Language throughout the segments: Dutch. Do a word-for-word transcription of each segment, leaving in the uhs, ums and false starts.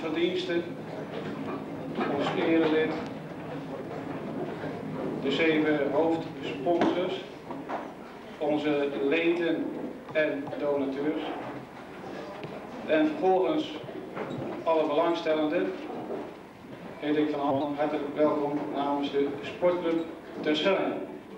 verdiensten, ons erelid, de zeven hoofdsponsors, onze leden en donateurs. En vervolgens alle belangstellenden heet ik van allen hartelijk welkom namens de Sportclub Terschelling.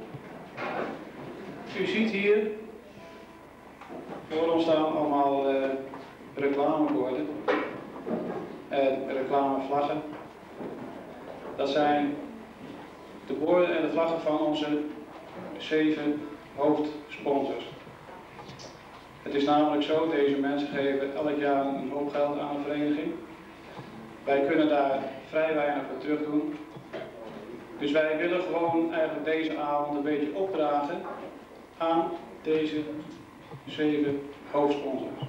U ziet hier voor ons staan allemaal uh, reclameborden en reclamevlaggen. Dat zijn de borden en de vlaggen van onze zeven hoofdsponsors. Het is namelijk zo, deze mensen geven elk jaar een hoop geld aan de vereniging. Wij kunnen daar vrij weinig voor terug doen. Dus wij willen gewoon eigenlijk deze avond een beetje opdragen aan deze zeven hoofdsponsors.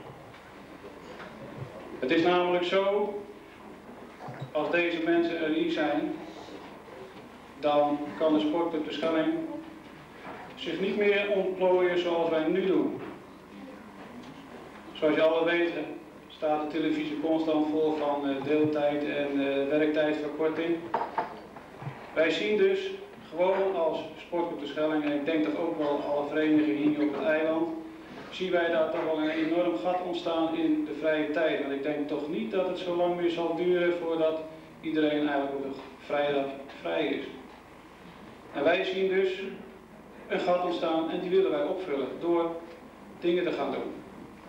Het is namelijk zo, als deze mensen er niet zijn, dan kan de Sportclub Terschelling zich niet meer ontplooien zoals wij nu doen. Zoals je alle weten staat de televisie constant vol van uh, deeltijd en uh, werktijdverkorting. Wij zien dus gewoon als Sportclub Terschelling, en ik denk dat ook wel alle verenigingen hier op het eiland, zien wij daar toch wel een enorm gat ontstaan in de vrije tijd. Want ik denk toch niet dat het zo lang meer zal duren voordat iedereen eigenlijk op de vrijdag vrij is. En wij zien dus een gat ontstaan en die willen wij opvullen door dingen te gaan doen.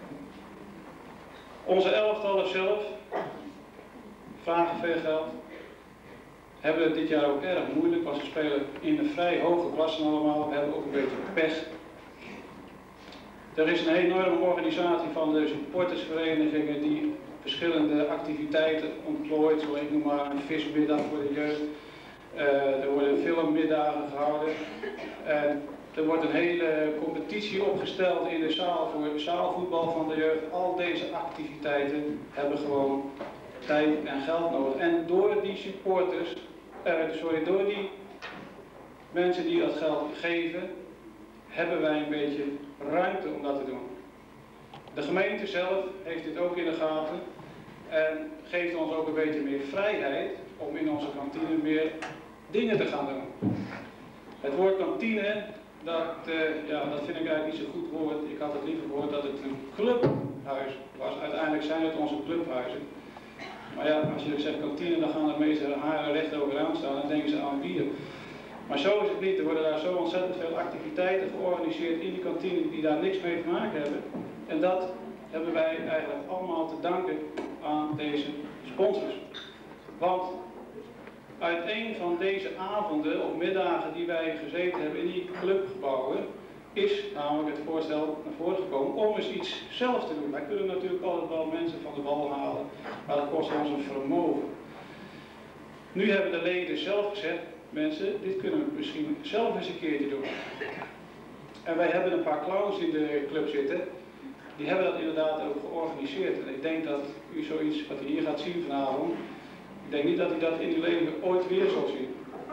Onze elftallen zelf vragen veel geld, hebben het dit jaar ook erg moeilijk, want ze spelen in de vrij hoge klassen allemaal. We hebben ook een beetje pech. Er is een enorme organisatie van de supportersverenigingen die verschillende activiteiten ontplooit, zoals ik noem maar een vismiddag voor de jeugd. Uh, er worden filmmiddagen gehouden. En er wordt een hele competitie opgesteld in de zaal voor zaalvoetbal van de jeugd. Al deze activiteiten hebben gewoon tijd en geld nodig. En door die supporters, uh, sorry, door die mensen die dat geld geven, hebben wij een beetje ruimte om dat te doen. De gemeente zelf heeft dit ook in de gaten en geeft ons ook een beetje meer vrijheid om in onze kantine meer dingen te gaan doen. Het woord kantine, dat, uh, ja, dat vind ik eigenlijk niet zo goed woord. Ik had het liever gehoord dat het een clubhuis was. Uiteindelijk zijn het onze clubhuizen. Maar ja, als je zegt kantine, dan gaan de meeste haren recht overaan staan en denken ze aan bier. Maar zo is het niet. Er worden daar zo ontzettend veel activiteiten georganiseerd in die kantine die daar niks mee te maken hebben. En dat hebben wij eigenlijk allemaal te danken aan deze sponsors. Want uit een van deze avonden of middagen die wij gezeten hebben in die clubgebouwen, is namelijk het voorstel naar voren gekomen om eens iets zelf te doen. Wij kunnen natuurlijk altijd wel mensen van de bal halen, maar dat kost ons een vermogen. Nu hebben de leden zelf gezegd, mensen, dit kunnen we misschien zelf eens een keertje doen. En wij hebben een paar clowns in de club zitten, die hebben dat inderdaad ook georganiseerd. En ik denk dat u zoiets wat u hier gaat zien vanavond, ik denk niet dat u dat in uw leven ooit weer zal zien.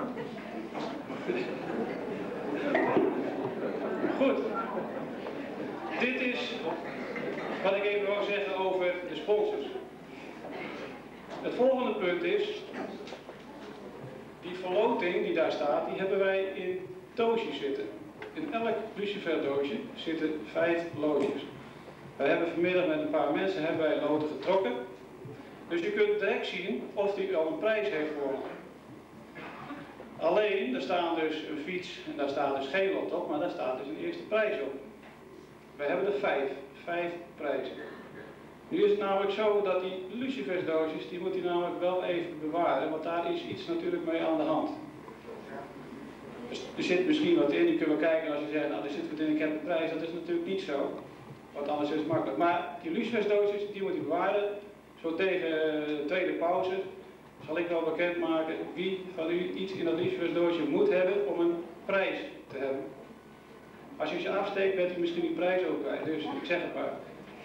Goed. Dit is wat ik even wou zeggen over de sponsors. Het volgende punt is, die verloting die daar staat, die hebben wij in doosjes zitten. In elk luciferdoosje zitten vijf loodjes. Wij hebben vanmiddag met een paar mensen hebben wij loten getrokken. Dus je kunt direct zien of die al een prijs heeft gewonnen. Alleen, er staat dus een fiets en daar staat dus geen lot op, maar daar staat dus een eerste prijs op. Wij hebben er vijf, vijf prijzen. Nu is het namelijk zo dat die lucifersdoosjes, die moet je namelijk wel even bewaren, want daar is iets natuurlijk mee aan de hand. Dus er zit misschien wat in, die kunnen we kijken als je zegt, nou er zit wat in, ik heb een prijs, dat is natuurlijk niet zo. Want anders is het makkelijk. Maar die lucifersdoosjes, die moet je bewaren. Zo tegen de tweede pauze zal ik wel bekendmaken wie van u iets in dat lucifersdoosje moet hebben om een prijs te hebben. Als u ze afsteekt, bent u misschien die prijs ook kwijt. Dus ik zeg het maar.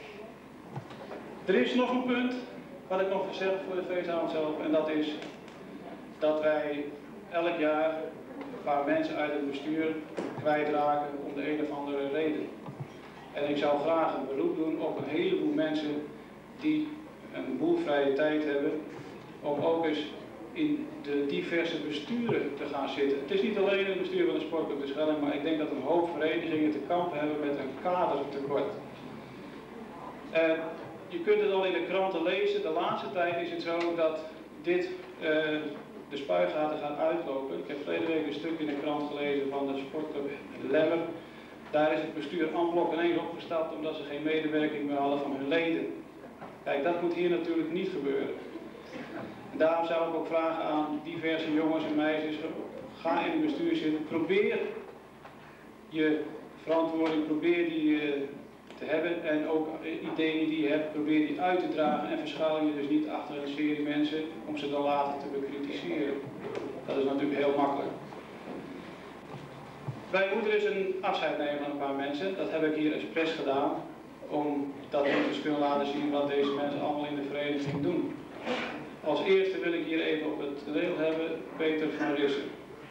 Er is nog een punt wat ik nog wil zeggen voor de feestavond zelf. En dat is dat wij elk jaar een paar mensen uit het bestuur kwijtraken om de een of andere reden. En ik zou graag een beroep doen op een heleboel mensen die een boel vrije tijd hebben om ook eens in de diverse besturen te gaan zitten. Het is niet alleen het bestuur van de Sportclub de Schelling, maar ik denk dat een hoop verenigingen te kampen hebben met een kadertekort. En je kunt het al in de kranten lezen, de laatste tijd is het zo dat dit uh, de spuigaten gaat uitlopen. Ik heb verleden week een stuk in de krant gelezen van de Sportclub Lemmer. Daar is het bestuur en blok ineens opgestapt omdat ze geen medewerking meer hadden van hun leden. Kijk, dat moet hier natuurlijk niet gebeuren. En daarom zou ik ook vragen aan diverse jongens en meisjes, ga in het bestuur zitten, probeer je verantwoording, probeer die uh, te hebben en ook ideeën die je hebt, probeer die uit te dragen en verschuil je dus niet achter een serie mensen om ze dan later te bekritiseren. Dat is natuurlijk heel makkelijk. Wij moeten dus een afscheid nemen van een paar mensen, dat heb ik hier expres gedaan, omdat we dus kunnen laten zien wat deze mensen allemaal in de vereniging doen. Als eerste wil ik hier even op het toneel hebben Peter van Rissen.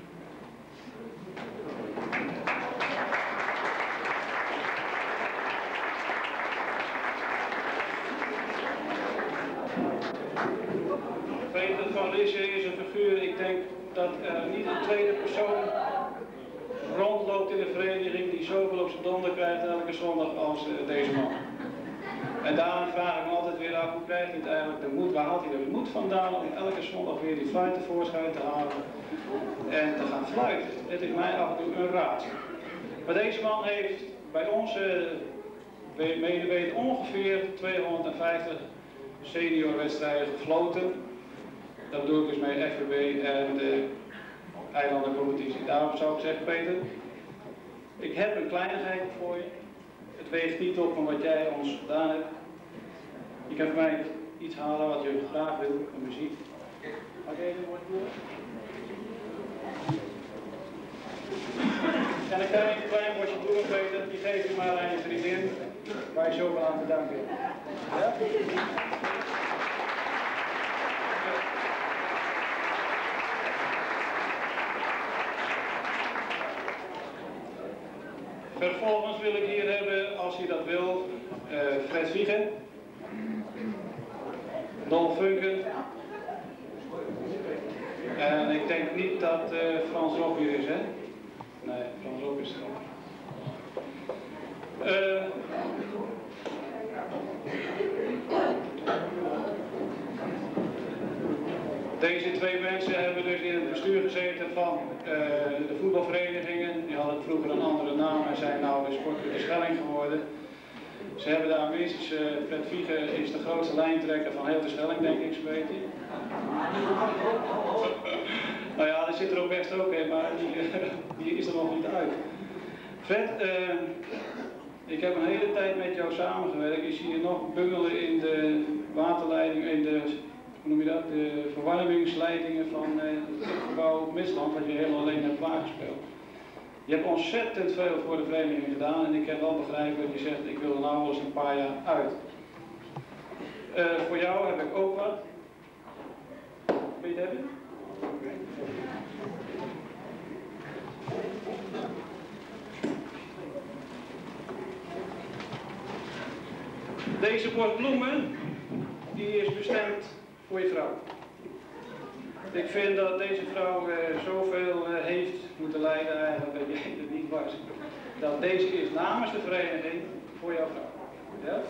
Peter van Rissen is een figuur, ik denk dat er niet een tweede persoon rondloopt in de vereniging die zoveel op zijn donder krijgt elke zondag als uh, deze man. En daarom vraag ik me altijd weer af, hoe krijgt hij het eigenlijk de moed, waar haalt hij de moed vandaan om elke zondag weer die fluit tevoorschijn te halen en te gaan fluiten. Het is mij af en toe een raadsel. Maar deze man heeft bij onze medeweten ongeveer tweehonderdvijftig seniorwedstrijden gefloten. Dat bedoel ik dus met F V B en de eilandencompetitie. Daarom zou ik zeggen, Peter, ik heb een kleinigheid voor je. Het weegt niet op van wat jij ons gedaan hebt. Je kan voor mij iets halen wat je graag wil, een muziek. Mag ik even woord doen? En dan kan je een klein bosje bloemen, Peter, die geef je maar aan je vriendin, waar je zoveel aan te danken hebt. Ja? Vervolgens wil ik hier hebben, als je dat wil, uh, Fred Wiegen, Dolf Funken. En ik denk niet dat uh, Frans Rob hier is, hè? Nee, Frans Rob is er ook. Uh, Deze twee mensen hebben dus in het bestuur gezeten van uh, de voetbalverenigingen. Die hadden vroeger een andere naam en zijn nou de Sportclub de Schelling geworden. Ze hebben de aanwezig, uh, Fred Wiegen is de grootste lijntrekker van heel de Schelling, denk ik, zo weet hij. Nou ja, die zit er ook best ook in, maar die, uh, die is er nog niet uit. Fred, uh, ik heb een hele tijd met jou samengewerkt. Ik zie je nog bungelen in de waterleiding, in de, hoe noem je dat, de verwarmingsleidingen van uh, het gebouw Misland, wat je helemaal alleen hebt klaargespeeld. Je hebt ontzettend veel voor de vereniging gedaan en ik heb wel begrepen dat je zegt, ik wil er nou wel eens een paar jaar uit. Uh, voor jou heb ik ook wat. Wil je het hebben? Deze bos bloemen, die is bestemd voor je vrouw. Ik vind dat deze vrouw uh, zoveel uh, heeft moeten lijden eigenlijk dat jij er niet was. Dat deze is namens de vereniging voor jouw vrouw. Ja?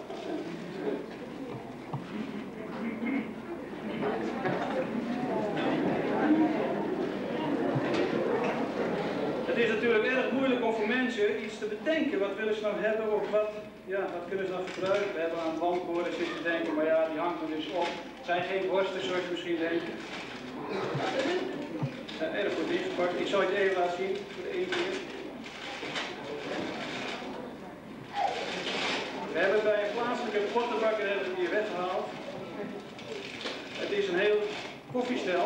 Het is natuurlijk erg moeilijk om voor mensen iets te bedenken. Wat willen ze nou hebben of wat, ja, wat kunnen ze nou gebruiken? We hebben aan het wandborden zitten te denken, maar ja, die hangt er dus op. Het zijn geen borsten zoals je misschien denkt. Ja, erg goed ingepakt. Ik zal het je even laten zien voor de ene keer. We hebben bij een plaatselijke pottenbakker hebben we hier weggehaald. Het is een heel koffiestel.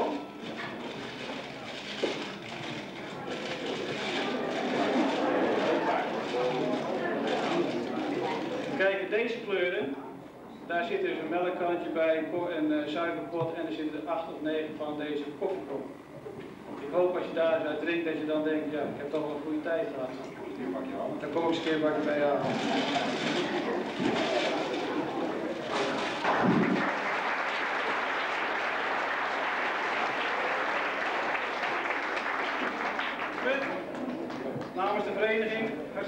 Kijk, deze kleuren, daar zit dus een melkkantje bij, een uh, suikerpot en er zitten er acht of negen van deze koffiekoppen. Ik hoop als je daar uit drinkt dat je dan denkt, ja, ik heb toch wel een goede tijd gehad. Dan kom ik eens een keer bij je aan.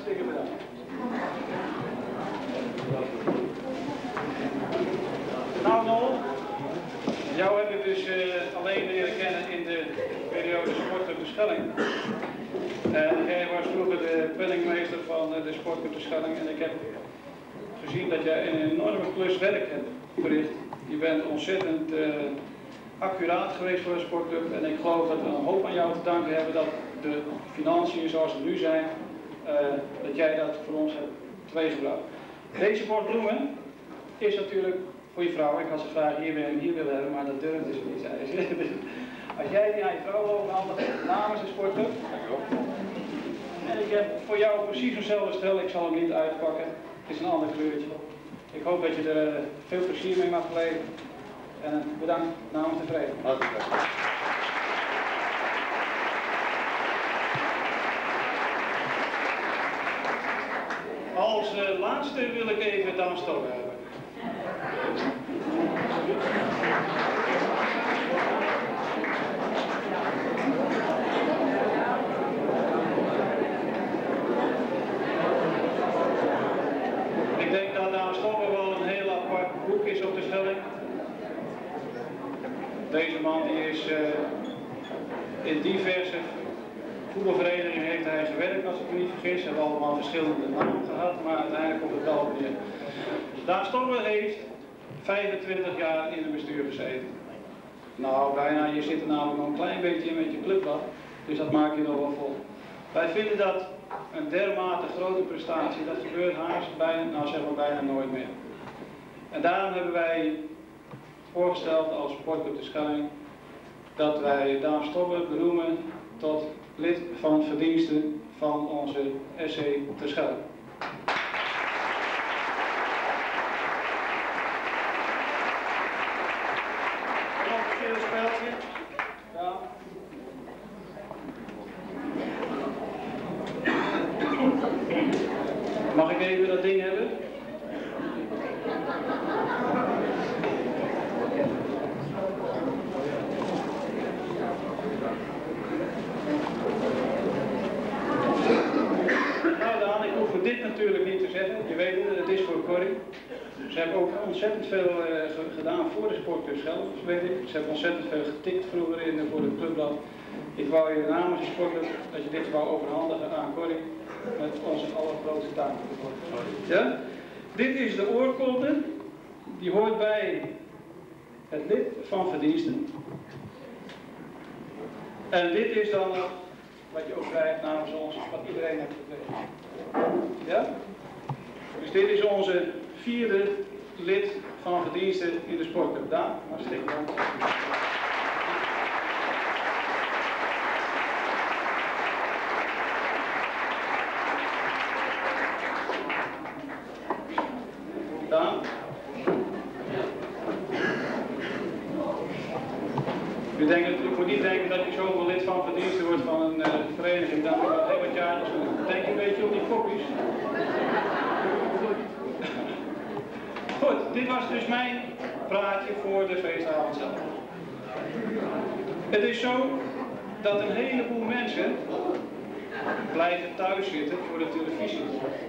Hartstikke bedankt. Nou Nol, jou heb ik dus uh, alleen leren kennen in de periode Sportclub de Schelling. En jij was vroeger de penningmeester van uh, de Sportclub de Schelling en ik heb gezien dat jij een enorme klus werk hebt verricht. Je bent ontzettend uh, accuraat geweest voor de sportclub en ik geloof dat we een hoop aan jou te danken hebben dat de financiën zoals ze nu zijn, uh, dat jij dat voor ons hebt teweeggebracht. Deze bord bloemen is natuurlijk voor je vrouw. Ik had ze graag hier en hier willen hebben, maar dat durfde ze niet, zei ze. Als jij die aan je vrouw overhandigt namens de sportclub. En ik heb voor jou precies hetzelfde stel, ik zal hem niet uitpakken. Het is een ander kleurtje. Ik hoop dat je er veel plezier mee mag beleven. En bedankt namens de vereniging. Als uh, laatste wil ik even Daan Stoker hebben. Ik denk dat Daan Stoker wel een heel apart boek is op de Schelling. Deze man die is uh, in diverse voetbalverenigingen heeft hij gewerkt, als ik me niet vergis. Ze hebben allemaal verschillende namen gehad, maar uiteindelijk komt het wel op neer. Daan Stoker heeft vijfentwintig jaar in het bestuur gezeten. Nou, bijna, je zit er namelijk nog een klein beetje in met je clubblad, dus dat maak je nog wel vol. Wij vinden dat een dermate grote prestatie, dat gebeurt haast bijna, nou zeg maar bijna nooit meer. En daarom hebben wij voorgesteld als Sportclub de Schelling dat wij Daan Stoker benoemen tot lid van verdiensten van onze S C te Schelling. Nog een speeltje. Ja. Mag ik even dat ding hebben? Nou Daan, ik hoef voor dit natuurlijk niet te zeggen. Je weet het, het is voor Corrie. Ze hebben ook ontzettend veel uh, gedaan voor de Sportclub zelf, weet ik. Ze hebben ontzettend veel getikt vroeger in, uh, voor het clubblad. Ik wou je namens de Sportclub dat je dit wou overhandigen aan Corrie met onze allergrootste taak. Ja? Dit is de oorkonde, die hoort bij het lid van verdiensten. En dit is dan wat je ook krijgt namens ons, wat iedereen heeft gekregen. Ja? Dus dit is onze vierde lid van verdiensten in de Sportclub. Daan, hartstikke dank. Daan. U denkt, ik moet niet denken dat je zoveel lid van verdiensten wordt van een uh, vereniging. Dan moet je heel wat jaartjes doen. Denk je een beetje op die kopjes? Goed, dit was dus mijn praatje voor de feestavond zelf. Het is zo dat een heleboel mensen blijven thuis zitten voor de televisie.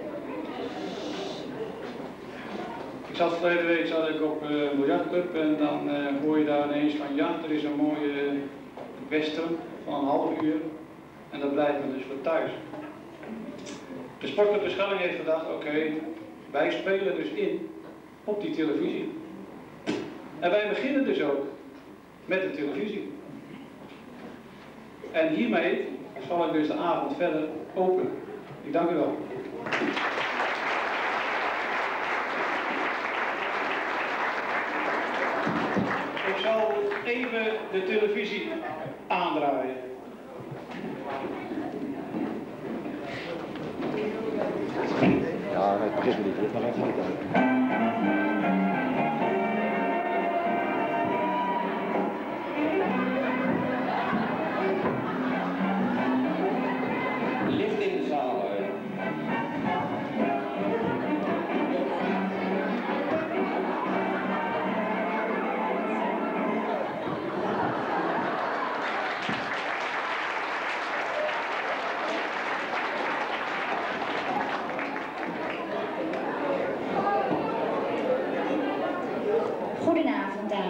Ik zat verleden week zat ik op uh, Biljartclub en dan uh, hoor je daar ineens van ja, er is een mooie western van een half uur en dat blijft men dus voor thuis. De Sportclub de Schelling heeft gedacht, oké, okay, wij spelen dus in op die televisie. En wij beginnen dus ook met de televisie. En hiermee zal ik dus de avond verder openen. Ik dank u wel. Ik zal even de televisie aandraaien. Ja, het begint niet. Het mag even niet uit. Licht in de zaal.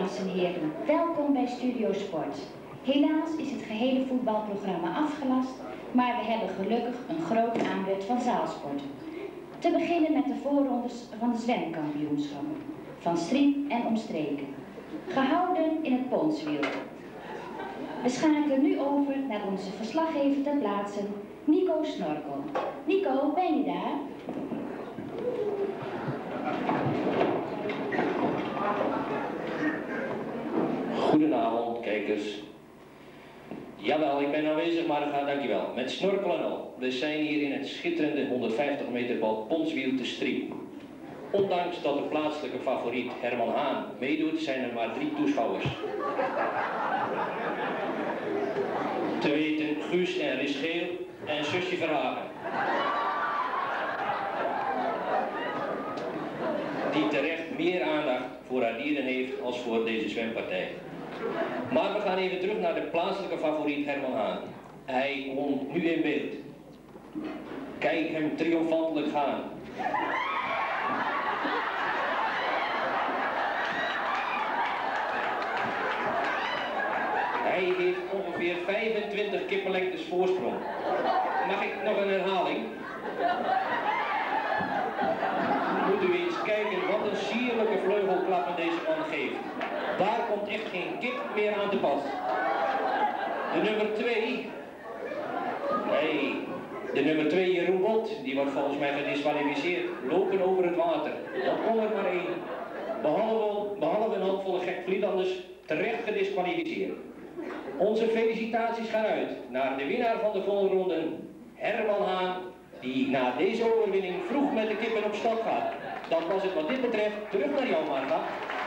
dames en heren. Welkom bij Studio Sport. Helaas is het gehele voetbalprogramma afgelast, maar we hebben gelukkig een groot aanbod van zaalsport. Te beginnen met de voorrondes van de zwemkampioenschappen, van Strien en omstreken. Gehouden in het Ponswiel. We schakelen nu over naar onze verslaggever ter plaatse, Nico Snorkel. Nico, ben je daar? Goedenavond, kijkers. Jawel, ik ben aanwezig, maar dat gaat dankjewel. Met snorkel en al. We zijn hier in het schitterende honderdvijftig meter bal Ponswiel te Strien. Ondanks dat de plaatselijke favoriet Herman Haan meedoet, zijn er maar drie toeschouwers. Te weten Guus en Ris Geel en zusje Verhagen. Die terecht meer aandacht voor haar dieren heeft als voor deze zwempartij. Maar we gaan even terug naar de plaatselijke favoriet Herman Haan. Hij komt nu in beeld. Kijk hem triomfantelijk gaan. Hij heeft ongeveer vijfentwintig kippenlengtes voorsprong. Mag ik nog een herhaling? Moet u eens kijken wat een sierlijke vleugelklappen deze man geeft. Daar komt echt geen kip meer aan te pas. De nummer twee. Nee, de nummer twee Jeroen Bot, die wordt volgens mij gedisqualificeerd. Lopen over het water. Dan kon er maar één. Behalve, behalve een handvolle gek Vlietlanders terecht gedisqualificeerd. Onze felicitaties gaan uit naar de winnaar van de voorronde, Herman Haan, die na deze overwinning vroeg met de kippen op stap gaat. Dat was het wat dit betreft. Terug naar jou, Marga.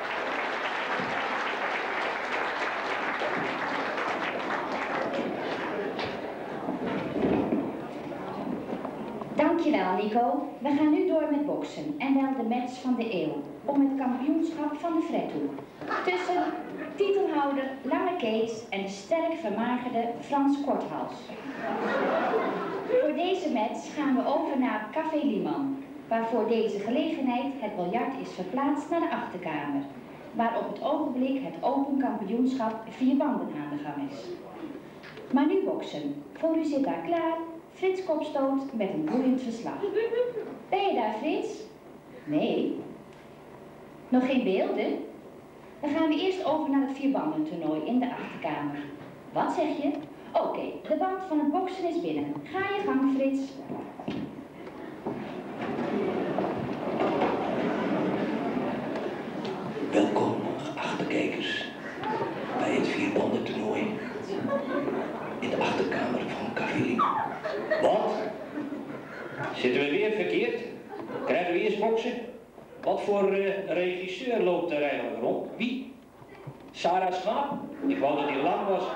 Dankjewel, Nico. We gaan nu door met boksen en wel de match van de eeuw om het kampioenschap van de Fredhoek. Tussen titelhouder Lange Kees en de sterk vermagerde Frans Korthals. Voor deze match gaan we over naar Café Liman, waar voor deze gelegenheid het biljart is verplaatst naar de achterkamer, waar op het ogenblik het open kampioenschap vier banden aan de gang is. Maar nu boksen. Voor u zit daar klaar Frits Kopstoot met een boeiend verslag. Ben je daar, Frits? Nee. Nog geen beelden? Dan gaan we eerst over naar het vierbandentoernooi in de achterkamer. Wat zeg je? Oké, okay, de band van het boksen is binnen. Ga je gang, Frits. Welkom, geachte kijkers, bij het vierbandentoernooi in de achterkamer van Café. Wat? Zitten we weer verkeerd? Krijgen we eerst boksen? Wat voor uh, regisseur loopt er eigenlijk rond? Wie? Sarah Schaap? Ik wou dat hij lang was.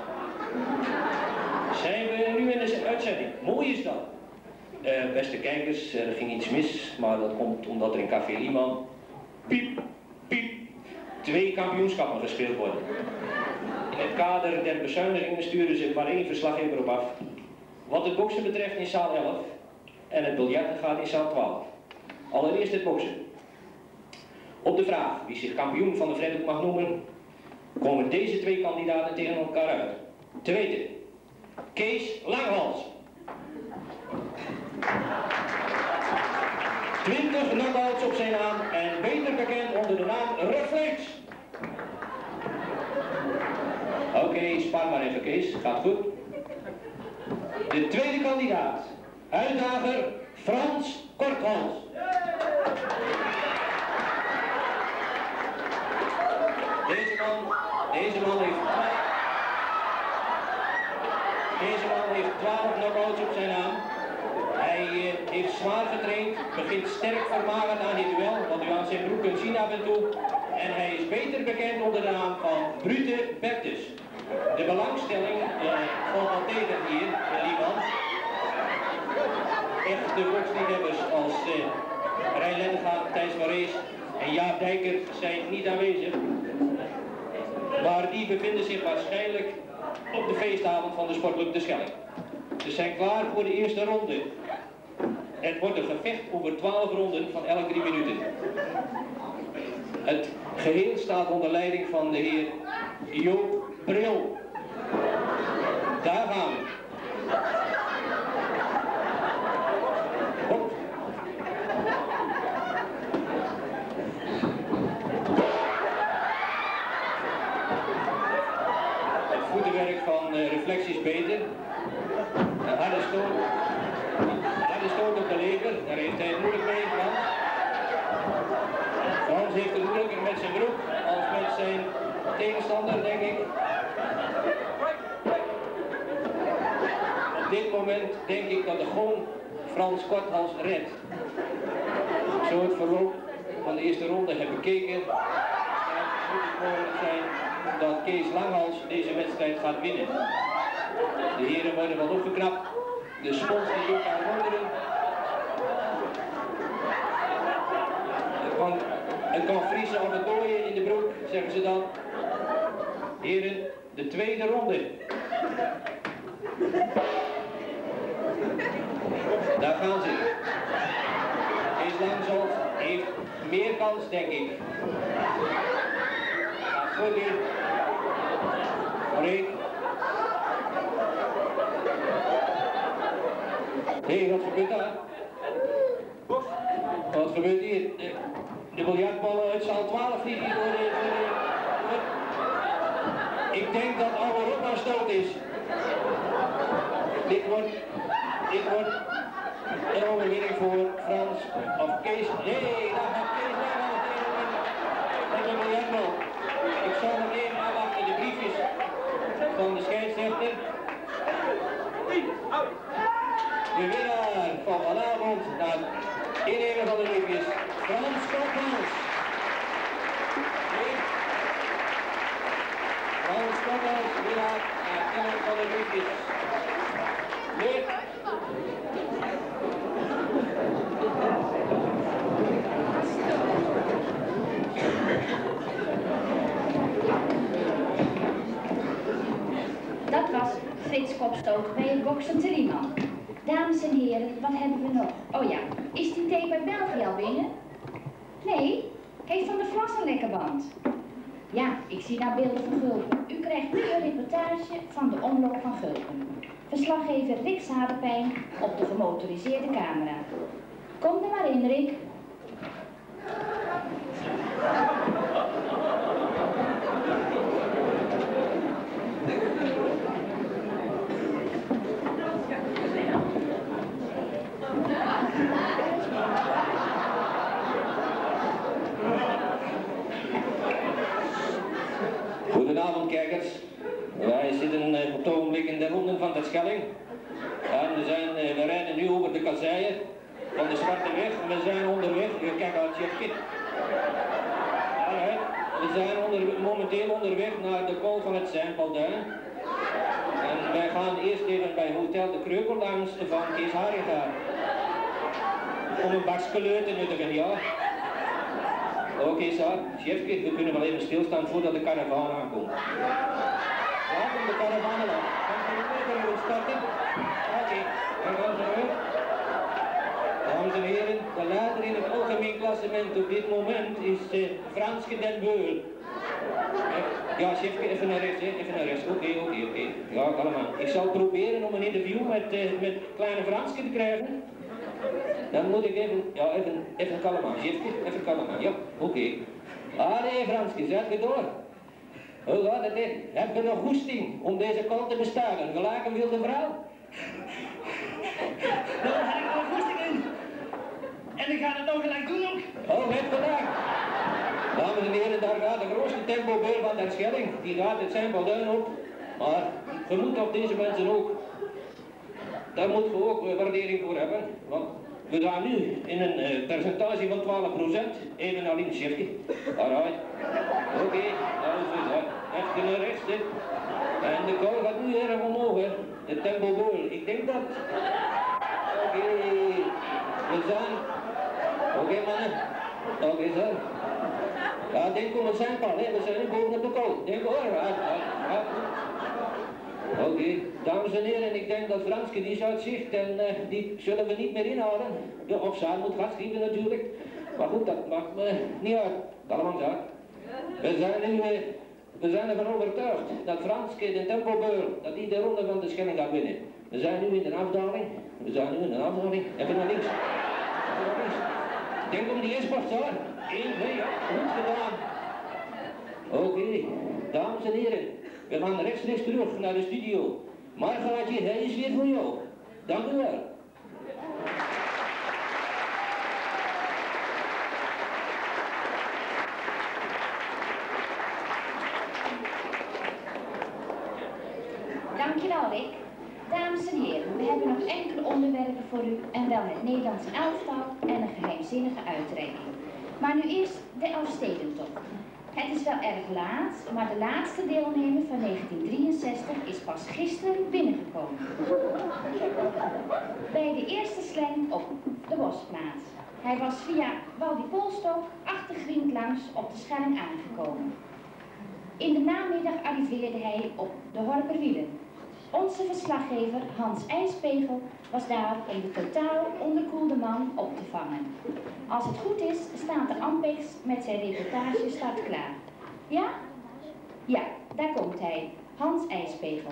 Zijn we nu in de uitzending? Mooi is dat. Uh, beste kijkers, er ging iets mis, maar dat komt omdat er in Café Liman piep, piep, twee kampioenschappen gespeeld worden. In het kader der bezuinigingen sturen ze maar één verslaggever op af. Wat het boksen betreft in zaal elf en het biljarten gaat in zaal twaalf. Allereerst het boksen. Op de vraag wie zich kampioen van de Fredhoek mag noemen, komen deze twee kandidaten tegen elkaar uit. Te weten, Kees Langhals. twintig knockouts op zijn naam en beter bekend onder de naam Reflex. Oké, okay, spaar maar even Kees, gaat goed. De tweede kandidaat, uitdager Frans Korthals. Deze man, deze man heeft Deze man heeft twaalf knockouts op zijn naam. Hij uh, heeft zwaar getraind, begint sterk vermagerd aan dit duel, wat u aan zijn broek kunt zien af en toe. En hij is beter bekend onder de naam van Brute Bertus. De belangstelling uh, valt al tegen hier, uh, Liman. Echte boksliefhebbers als uh, Rijn Lennegaan, Thijs Marees en Jaap Dijker zijn niet aanwezig. Maar die bevinden zich waarschijnlijk op de feestavond van de Sportclub de Schelling. Ze zijn klaar voor de eerste ronde. Het wordt een gevecht over twaalf ronden van elk drie minuten. Het geheel staat onder leiding van de heer Joop Bril. Daar gaan we. Hop. Het voetenwerk van uh, reflecties beter. Een harde stoot. Harde stoot op de lever, daar heeft hij het moeilijk mee Frans. Frans heeft het moeilijker met zijn broek als met zijn tegenstander, denk ik. Op dit moment denk ik dat de gewoon Frans Korthals redt. Zo het verloop van de eerste ronde heb bekeken, dan moet het mogelijk zijn dat Kees Langhals deze wedstrijd gaat winnen. De heren worden wat opgeknapt, de spons die doet naar wonderen. Het kan, het kan vriezen of het dooien in de broek, zeggen ze dan. Heren, de tweede ronde. Daar gaan ze. Kees Langhals heeft meer kans, denk ik. Gaat goed in. Breed. Hé, hey, wat gebeurt daar? Wat gebeurt hier? De, de biljartballen uit zaal twaalf die hier door de, door de, door... Ik denk dat alle rot aan stoot is. Dit wordt, dit wordt een overwinning voor Frans of Kees. Nee, daar gaat Kees Langhals tegen de biljartbal. Ik zal nog even afwachten de briefjes van de scheidsrechter. De winnaar van vanavond naar innemen van de briefjes, Frans Korthals. Frans Korthals, winnaar naar innemen van de briefjes. Nee. Dat was Frits Kopstoot bij het boksen te Riemann. Dames en heren, wat hebben we nog? Oh ja, is die tape uit België al binnen? Nee, heeft Van der Vlas een lekker band? Ja, ik zie daar beelden van Gulpen. U krijgt nu een reportage van de omloop van Gulpen. Verslaggever Rick Zadepijn op de gemotoriseerde camera. Kom er maar in, Rick. Goedenavond kijkers. Wij zitten uh, op het ogenblik in de ronden van de Schelling. En we, zijn, uh, we rijden nu over de kasseien van de Zwarte Weg. We zijn onderweg, kijk uit je Alright. We zijn onder, momenteel onderweg naar de kool van het Seinpalduin. En wij gaan eerst even bij Hotel de Kreukel langs van Kees Harriga. Om een bakje te nuttigen, ja. Oké, okay, Saar, chefke, we kunnen wel even stilstaan voordat de karavaan aankomt. Ja, komt de karavaan al. Kan je weer starten? Oké, okay, we gaan terug. Dames en heren, de leider in het algemeen klassement op dit moment is uh, Franske den Beul. Ja, chefke, even naar rechts, hè. Even naar rechts. Oké, okay, oké, okay, oké. Okay. Ja, allemaal. Ik zal proberen om een interview met, uh, met kleine Franske te krijgen. Dan moet ik even, ja, even, even kalm aan, chefke, even kalm aan, ja, oké. Okay. Allee, Franske, zet je door. Hoe gaat het in? Heb je nog goesting om deze kant te bestuigen, gelijk een wilde vrouw? Daar heb ik nog goesting in. En ik ga het ook gelijk doen ook. Oh, met vandaag. Dames en heren, daar gaat de grootste tempobeul van der Schelling. Die gaat het Seinpalduin op. Maar je moet op deze mensen ook. Daar moet je ook waardering voor hebben. Want we gaan nu in een uh, percentage van twaalf procent even naar links, chefje. Alright. Oké, okay. Dat is het. Even naar rechts, hè. En de kool gaat nu erg omhoog, hè. De tempobeul. Ik denk dat... Oké, okay. We zijn... Oké, okay, mannen. Oké, okay, zo. Ja, denk om het Seinpal, hè. We zijn nu boven op de kool. Denk hoor. Ja, ja, ja. Oké, okay. Dames en heren, ik denk dat Franske die is uit zicht en uh, die zullen we niet meer inhouden. De, of zij moet gaan schrijven natuurlijk. Maar goed, dat maakt me niet uit. Allemaal zo. We zijn, nu, eh, we zijn ervan overtuigd dat Frans keer de tempobeur, dat hij de ronde van de Schelling gaat winnen. We zijn nu in de afdaling. We zijn nu in de afdaling. Even naar links. Even naar links. Denk om die eerstpost hoor. Eén, twee, ja. Goed gedaan. Oké, okay. Dames en heren. We gaan rechtstreeks terug naar de studio. Margaretje, hij is weer voor jou. Dank u wel. Dankjewel, Rick. Dames en heren, we hebben nog enkele onderwerpen voor u en wel het Nederlands elftal en een geheimzinnige uitreiking. Maar nu eerst de Elfstedentocht. Het is wel erg laat, maar de laatste deelnemer van negentien drieënzestig is pas gisteren binnengekomen. Bij de eerste slang op de Bosplaats. Hij was via Wal die Polstok achter Griend langs op de Schelling aangekomen. In de namiddag arriveerde hij op de Horperwielen. Onze verslaggever Hans IJspegel was daar om de totaal onderkoelde man op te vangen. Als het goed is, staat de Ampex met zijn reportage start klaar. Ja? Ja, daar komt hij. Hans IJspegel.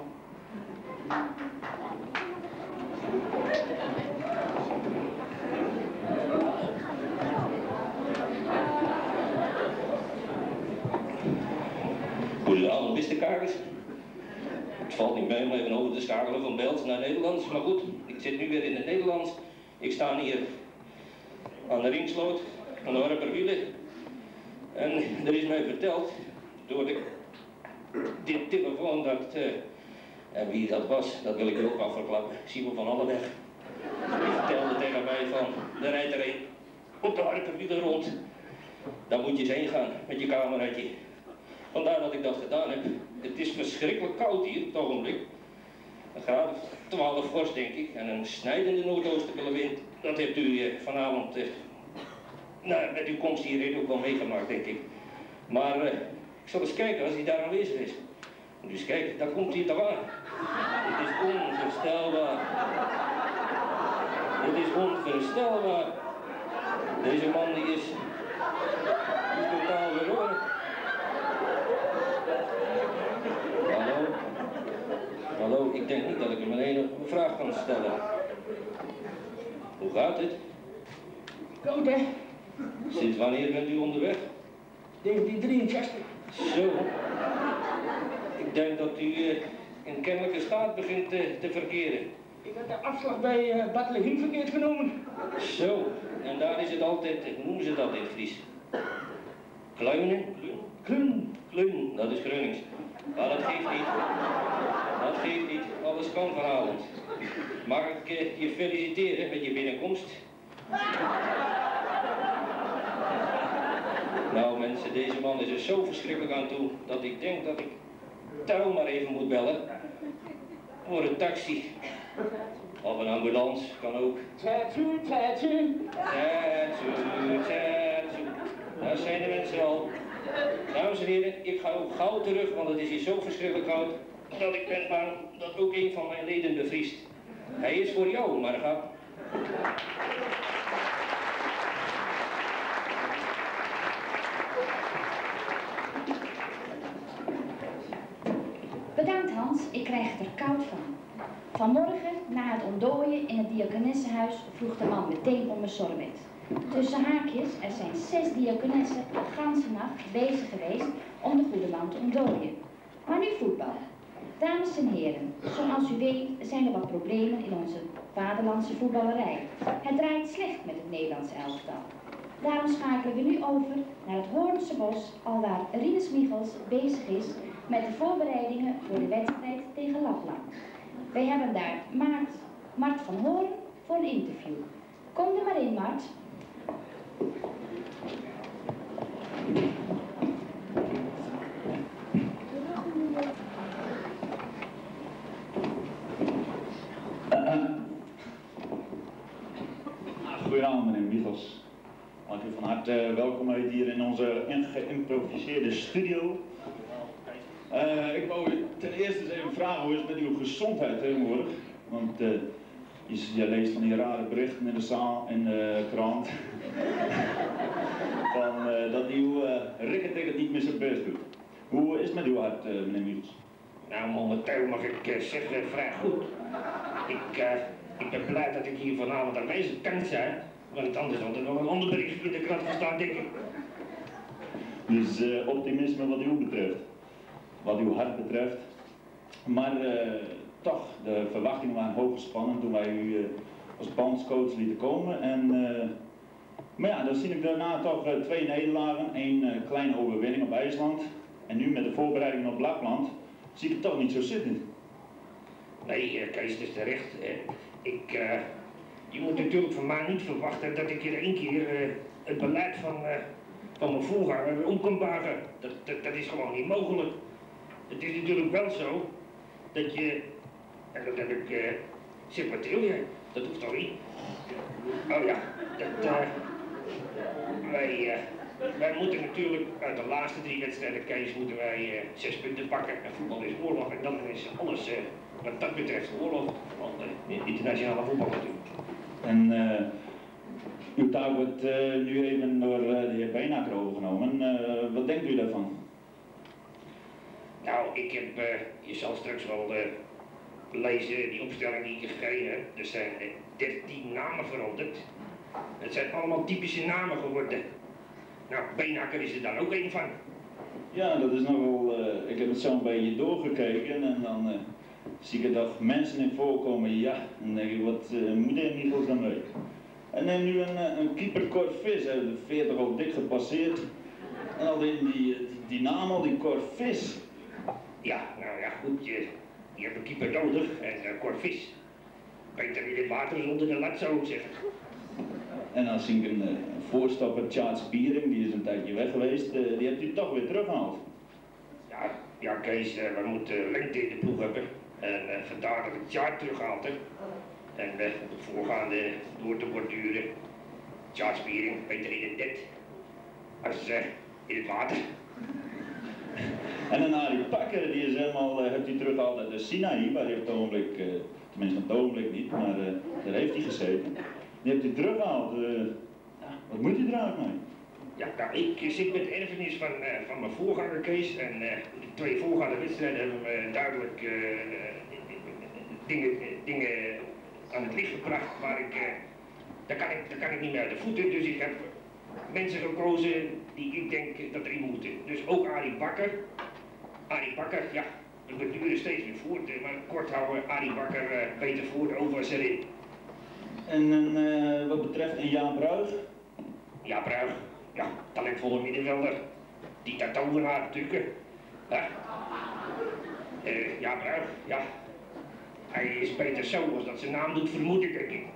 Goedenavond, beste kijkers. Het valt niet mee om even over te schakelen van Belgisch naar Nederlands, maar goed, ik zit nu weer in het Nederlands. Ik sta hier aan de Ringsloot, aan de Horperwielen. En er is mij verteld, door de, dit telefoon, dat, uh, en wie dat was, dat wil ik er ook af verklappen, Simon van Alleweg. Die vertelde tegen mij van, er rijdt er een op de Horperwielen rond. Daar moet je eens heen gaan met je cameraatje. Vandaar dat ik dat gedaan heb. Het is verschrikkelijk koud hier op het ogenblik. Een graad of twaalf vorst denk ik. En een snijdende noordoostelijke wind. Dat hebt u eh, vanavond eh, nou, met uw komst hierheen ook wel meegemaakt denk ik. Maar eh, ik zal eens kijken als hij daar aanwezig is. Dus kijk, daar komt hij toch aan. Het is onvoorstelbaar. Het is onvoorstelbaar. Deze man die is, die is totaal verloren. Hallo? Hallo, ik denk niet dat ik hem een enige vraag kan stellen. Hoe gaat het? Goed, hè? Sinds wanneer bent u onderweg? negentien drieënzestig. Zo. Ik denk dat u uh, in kennelijke staat begint uh, te verkeren. Ik heb de afslag bij uh, Bad Lehien verkeerd genomen. Zo. En daar is het altijd, hoe noemen ze dat in het Fries? Kluinen? Klun. Klun, dat is Gronings. Maar dat geeft niet. Dat geeft niet. Alles kan vanavond. Mag ik uh, je feliciteren met je binnenkomst? Nou mensen, deze man is er zo verschrikkelijk aan toe dat ik denk dat ik Touw maar even moet bellen. Voor een taxi. Of een ambulance, kan ook. Tattoo, tattoo. Tattoo, tattoo. Daar zijn de mensen al. Dames en heren, ik ga ook gauw terug, want het is hier zo verschrikkelijk koud, dat ik ben bang dat ook een van mijn leden bevriest. Hij is voor jou, Marga. Bedankt Hans, ik krijg het er koud van. Vanmorgen, na het ontdooien in het diakonessenhuis, vroeg de man meteen om een sorbet. Tussen haakjes, er zijn zes diakonessen de ganse nacht bezig geweest om de goede man te ontdooien. Maar nu voetbal. Dames en heren, zoals u weet zijn er wat problemen in onze vaderlandse voetballerij. Het draait slecht met het Nederlandse elftal. Daarom schakelen we nu over naar het Hoornse Bos, alwaar Rinus Michels bezig is met de voorbereidingen voor de wedstrijd tegen Lapland. Wij hebben daar Maart, Mart van Hoorn voor een interview. Kom er maar in, Mart. Goedenavond meneer Michels. Mag u van harte welkom heet hier in onze geïmproviseerde studio. Uh, ik wou u ten eerste eens even vragen hoe is het met uw gezondheid tegenwoordig. Want uh, je, je leest van die rare berichten in de zaal, in de krant. van, uh, dat die uh, Rikkerdijk het niet meer zijn best doet. Hoe is het met uw hart, uh, meneer Michels? Nou, momenteel mag ik uh, zeggen vrij goed. Ik, uh, ik ben blij dat ik hier vanavond aanwezig kan zijn, want anders had er nog een ander berichtje in de krant gestaan, denk ik. Dus uh, optimisme wat u betreft, wat uw hart betreft. Maar uh, toch, de verwachtingen waren hoog gespannen toen wij u uh, als bondscoach lieten komen. En, uh, maar ja, dan zie ik daarna toch uh, twee nederlagen, één uh, kleine overwinning op IJsland. En nu met de voorbereidingen op Lapland zie ik het toch niet zo zitten. Nee, uh, Kees, het is terecht. Uh, ik, uh, je moet natuurlijk van mij niet verwachten dat ik hier één keer uh, het beleid van, uh, van mijn voorganger weer om kan buigen. Dat, dat, dat is gewoon niet mogelijk. Het is natuurlijk wel zo dat je, en dat heb ik, uh, zeg maar Tilje, dat hoeft toch niet? Oh ja, dat, uh, wij, uh, wij moeten natuurlijk uit de laatste drie wedstrijden, Kees, moeten wij uh, zes punten pakken. En voetbal is oorlog en dan is alles uh, wat dat betreft oorlog van uh, internationale voetbal natuurlijk. En uh, uw taak wordt uh, nu even door uh, de heer Beenakker overgenomen. Uh, wat denkt u daarvan? Nou, ik heb, uh, je zal straks wel uh, lezen, die opstelling die ik gegeven heb. Er zijn uh, dertien namen veranderd. Het zijn allemaal typische namen geworden. Nou, Beenakker is er dan ook één van. Ja, dat is nogal, uh, ik heb het zo een beetje doorgekeken en dan uh, zie ik er toch mensen in voorkomen, ja, dan denk ik, wat uh, moet er niet goed dan mee? En neem nu een, een keeper Cor Vis, hè, de veertig al dik gepasseerd. En al die, die, die, die naam al, die Cor Vis. Ja, nou ja, goed, je, je hebt een keeper nodig en uh, Cor Vis. Beter in het water zonder de lat, zou ik zeggen. En dan zie ik een uh, voorstapper, Charles Biering, die is een tijdje weg geweest, uh, die hebt u toch weer teruggehaald. Ja, ja Kees, uh, we moeten lengte in de ploeg hebben. En uh, vandaar dat ik Charles teruggehaald heb. En uh, op het voorgaande door te borduren. Charles Biering, beter in het net als uh, in het water. En een Arie Pakker, die is helemaal, uh, hebt u teruggehaald uit de Sinaï, waar hij op het ogenblik, uh, tenminste op het ogenblik niet, maar uh, daar heeft hij gezeten. Die hebt u teruggehaald. Uh, ja, wat moet u er eigenlijk mee? Ja, nou, ik zit met de erfenis van, uh, van mijn voorganger Kees en uh, de twee voorgaande wedstrijden hebben me duidelijk uh, dingen, dingen aan het licht gebracht waar ik, uh, daar, kan ik, daar kan ik niet meer uit de voeten, dus ik heb mensen gekozen die ik denk dat erin moeten. Dus ook Arie Bakker. Arie Bakker, ja, we duren steeds weer voort, maar kort houden Arie Bakker uh, beter voort, over als erin. En uh, wat betreft een Jaap Ruig? Jaap Ruig, ja, talentvolle middenvelder. Die tatovenaar natuurlijk. Ja. Uh, Jaap Ruig, ja. Hij is beter zo als dat zijn naam doet vermoeden, denk ik.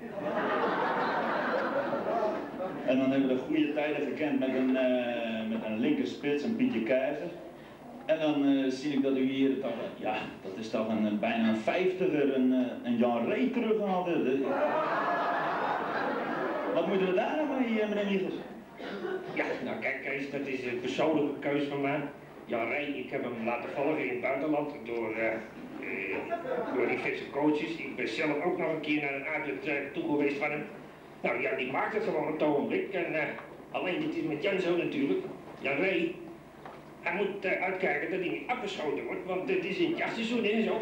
En dan hebben we de goede tijden gekend met een, uh, met een linkerspits, een Pietje Keizer. En dan uh, zie ik dat u hier toch, ja, dat is toch een, bijna een vijftiger, een, een Jan Rey teruggehaald. Wat moeten we daar nou mee, meneer Michels? Ja, nou kijk Kees, dat is een persoonlijke keus van mij. Jan Rey, ik heb hem laten volgen in het buitenland door, uh, uh, door diverse coaches. Ik ben zelf ook nog een keer naar een uitlet uh, toe geweest van hem. Nou ja, die maakt het gewoon op het ogenblik. En, uh, alleen dit is met Jan zo natuurlijk. Jan Rey, hij moet uh, uitkijken dat hij niet afgeschoten wordt, want het is in het jachtseizoen en zo.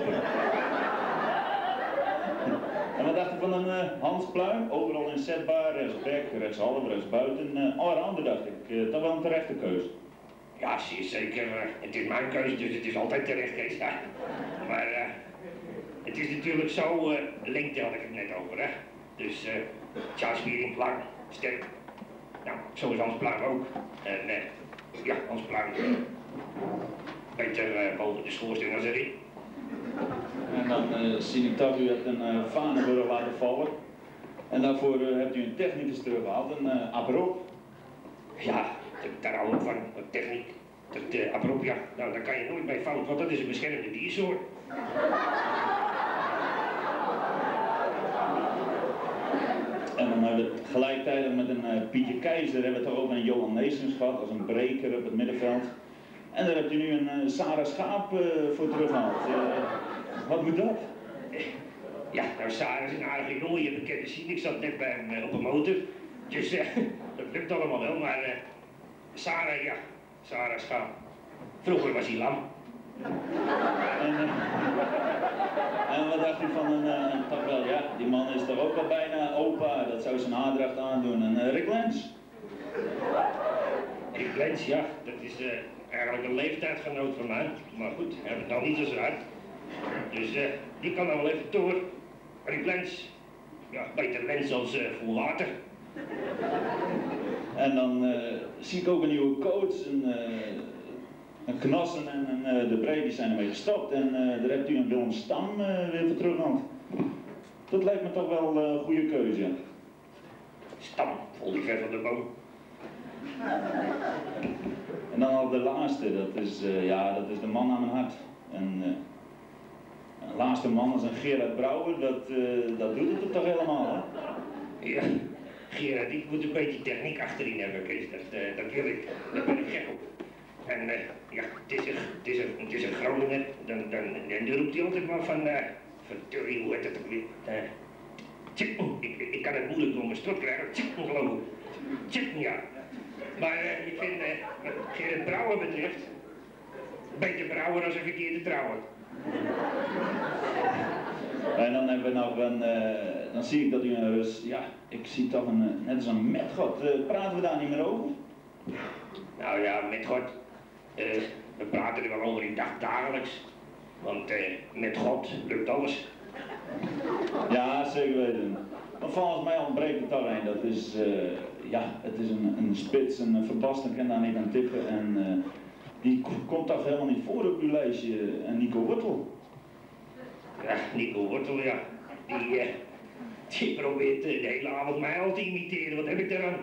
En wat dacht u van een uh, Hans Pluim? Overal inzetbaar, rechtsback, rechtshalve, rechtsbuiten. Uh, allrounder dacht ik. Uh, toch wel een terechte keuze. Ja, zeer zeker. Uh, het is mijn keuze, dus het is altijd terecht, Kees. Ja. Maar uh, het is natuurlijk zo, uh, lengte had ik het net over, hè. Dus uh, Charles Biering, lang, sterk. Nou, zo is Hans Pluim ook. En uh, ja, Hans Pluim, uh, beter uh, boven de schoorsteen als erin. En dan uh, zie ik dat u hebt een uh, Vanenburg laten vallen. En daarvoor uh, hebt u een technicus teruggehaald, een uh, Abrop. Ja, daar hou ik van, techniek. Dat uh, Abrop, ja, nou daar kan je nooit mee fout, want dat is een beschermde diersoort. En dan hebben we het gelijktijdig met een uh, Pietje Keizer, hebben we het ook een Johan Neesens gehad, als een breker op het middenveld. En daar hebt u nu een uh, Sarah Schaap uh, voor teruggehaald. Uh, wat moet dat? Ja, nou Sarah is een aardige jongen, je hebt hem zien. Ik zat net bij hem uh, op een motor. Dus uh, dat lukt allemaal wel, maar uh, Sarah, ja, Sarah schaap. Vroeger was hij lam. En, uh, en wat dacht u van een, uh, een toch wel, ja, die man is toch ook al bijna opa, dat zou zijn haardracht aandoen. En uh, Rick Lens? Rick Lens, ja, dat is uh, eigenlijk een leeftijdgenoot van mij. Maar goed, hij heeft het nou niet zo hard. Dus uh, die kan nou wel even door. Rick Lens, ja, beter Lens als uh, vol water. En dan uh, zie ik ook een nieuwe coach, een, uh, een Knassen en een, uh, De Bree, die zijn ermee gestopt. En uh, daar hebt u een Willem Stam uh, weer voor terughand. Dat lijkt me toch wel een uh, goede keuze. Stam, vol die ver van de boom. En dan al de laatste, dat is, uh, ja, dat is de man aan mijn hart. En, uh, een laatste man als een Gerard Brouwer, dat, uh, dat doet het er toch helemaal, hè? Ja, Gerard, ik moet een beetje techniek achterin hebben, Kees. Dat, uh, dat wil ik, daar ben ik gek op. En uh, ja, het is een, het is een, het is een Groninger, dan, dan, dan roept hij altijd maar van, uh, verdorie, hoe heet het ook weer? Uh, tjikken, ik, ik kan het moeilijk door mijn strot krijgen, tjikken geloof ik. Tjikken, ja. Maar uh, ik vind, uh, wat Gerard Brouwer betreft, beter Brouwer als een verkeerde trouwer. En dan hebben we nog een, uh, dan zie ik dat u een, ja, ik zie toch een, net als een metgod. Uh, praten we daar niet meer over? Nou ja, met God, uh, we praten er wel over in dag dagelijks. Want uh, met God lukt alles. Ja, zeker weten. Maar volgens mij ontbreekt het toch een. Dat is, uh, ja, het is een, een spits, een verbaster kan daar niet aan tippen. En uh, die komt toch helemaal niet voor op uw lijstje. En Nico Wortel. Ja, Nico Wortel, ja. Die, uh, die probeert uh, de hele avond mij al te imiteren. Wat heb ik eraan?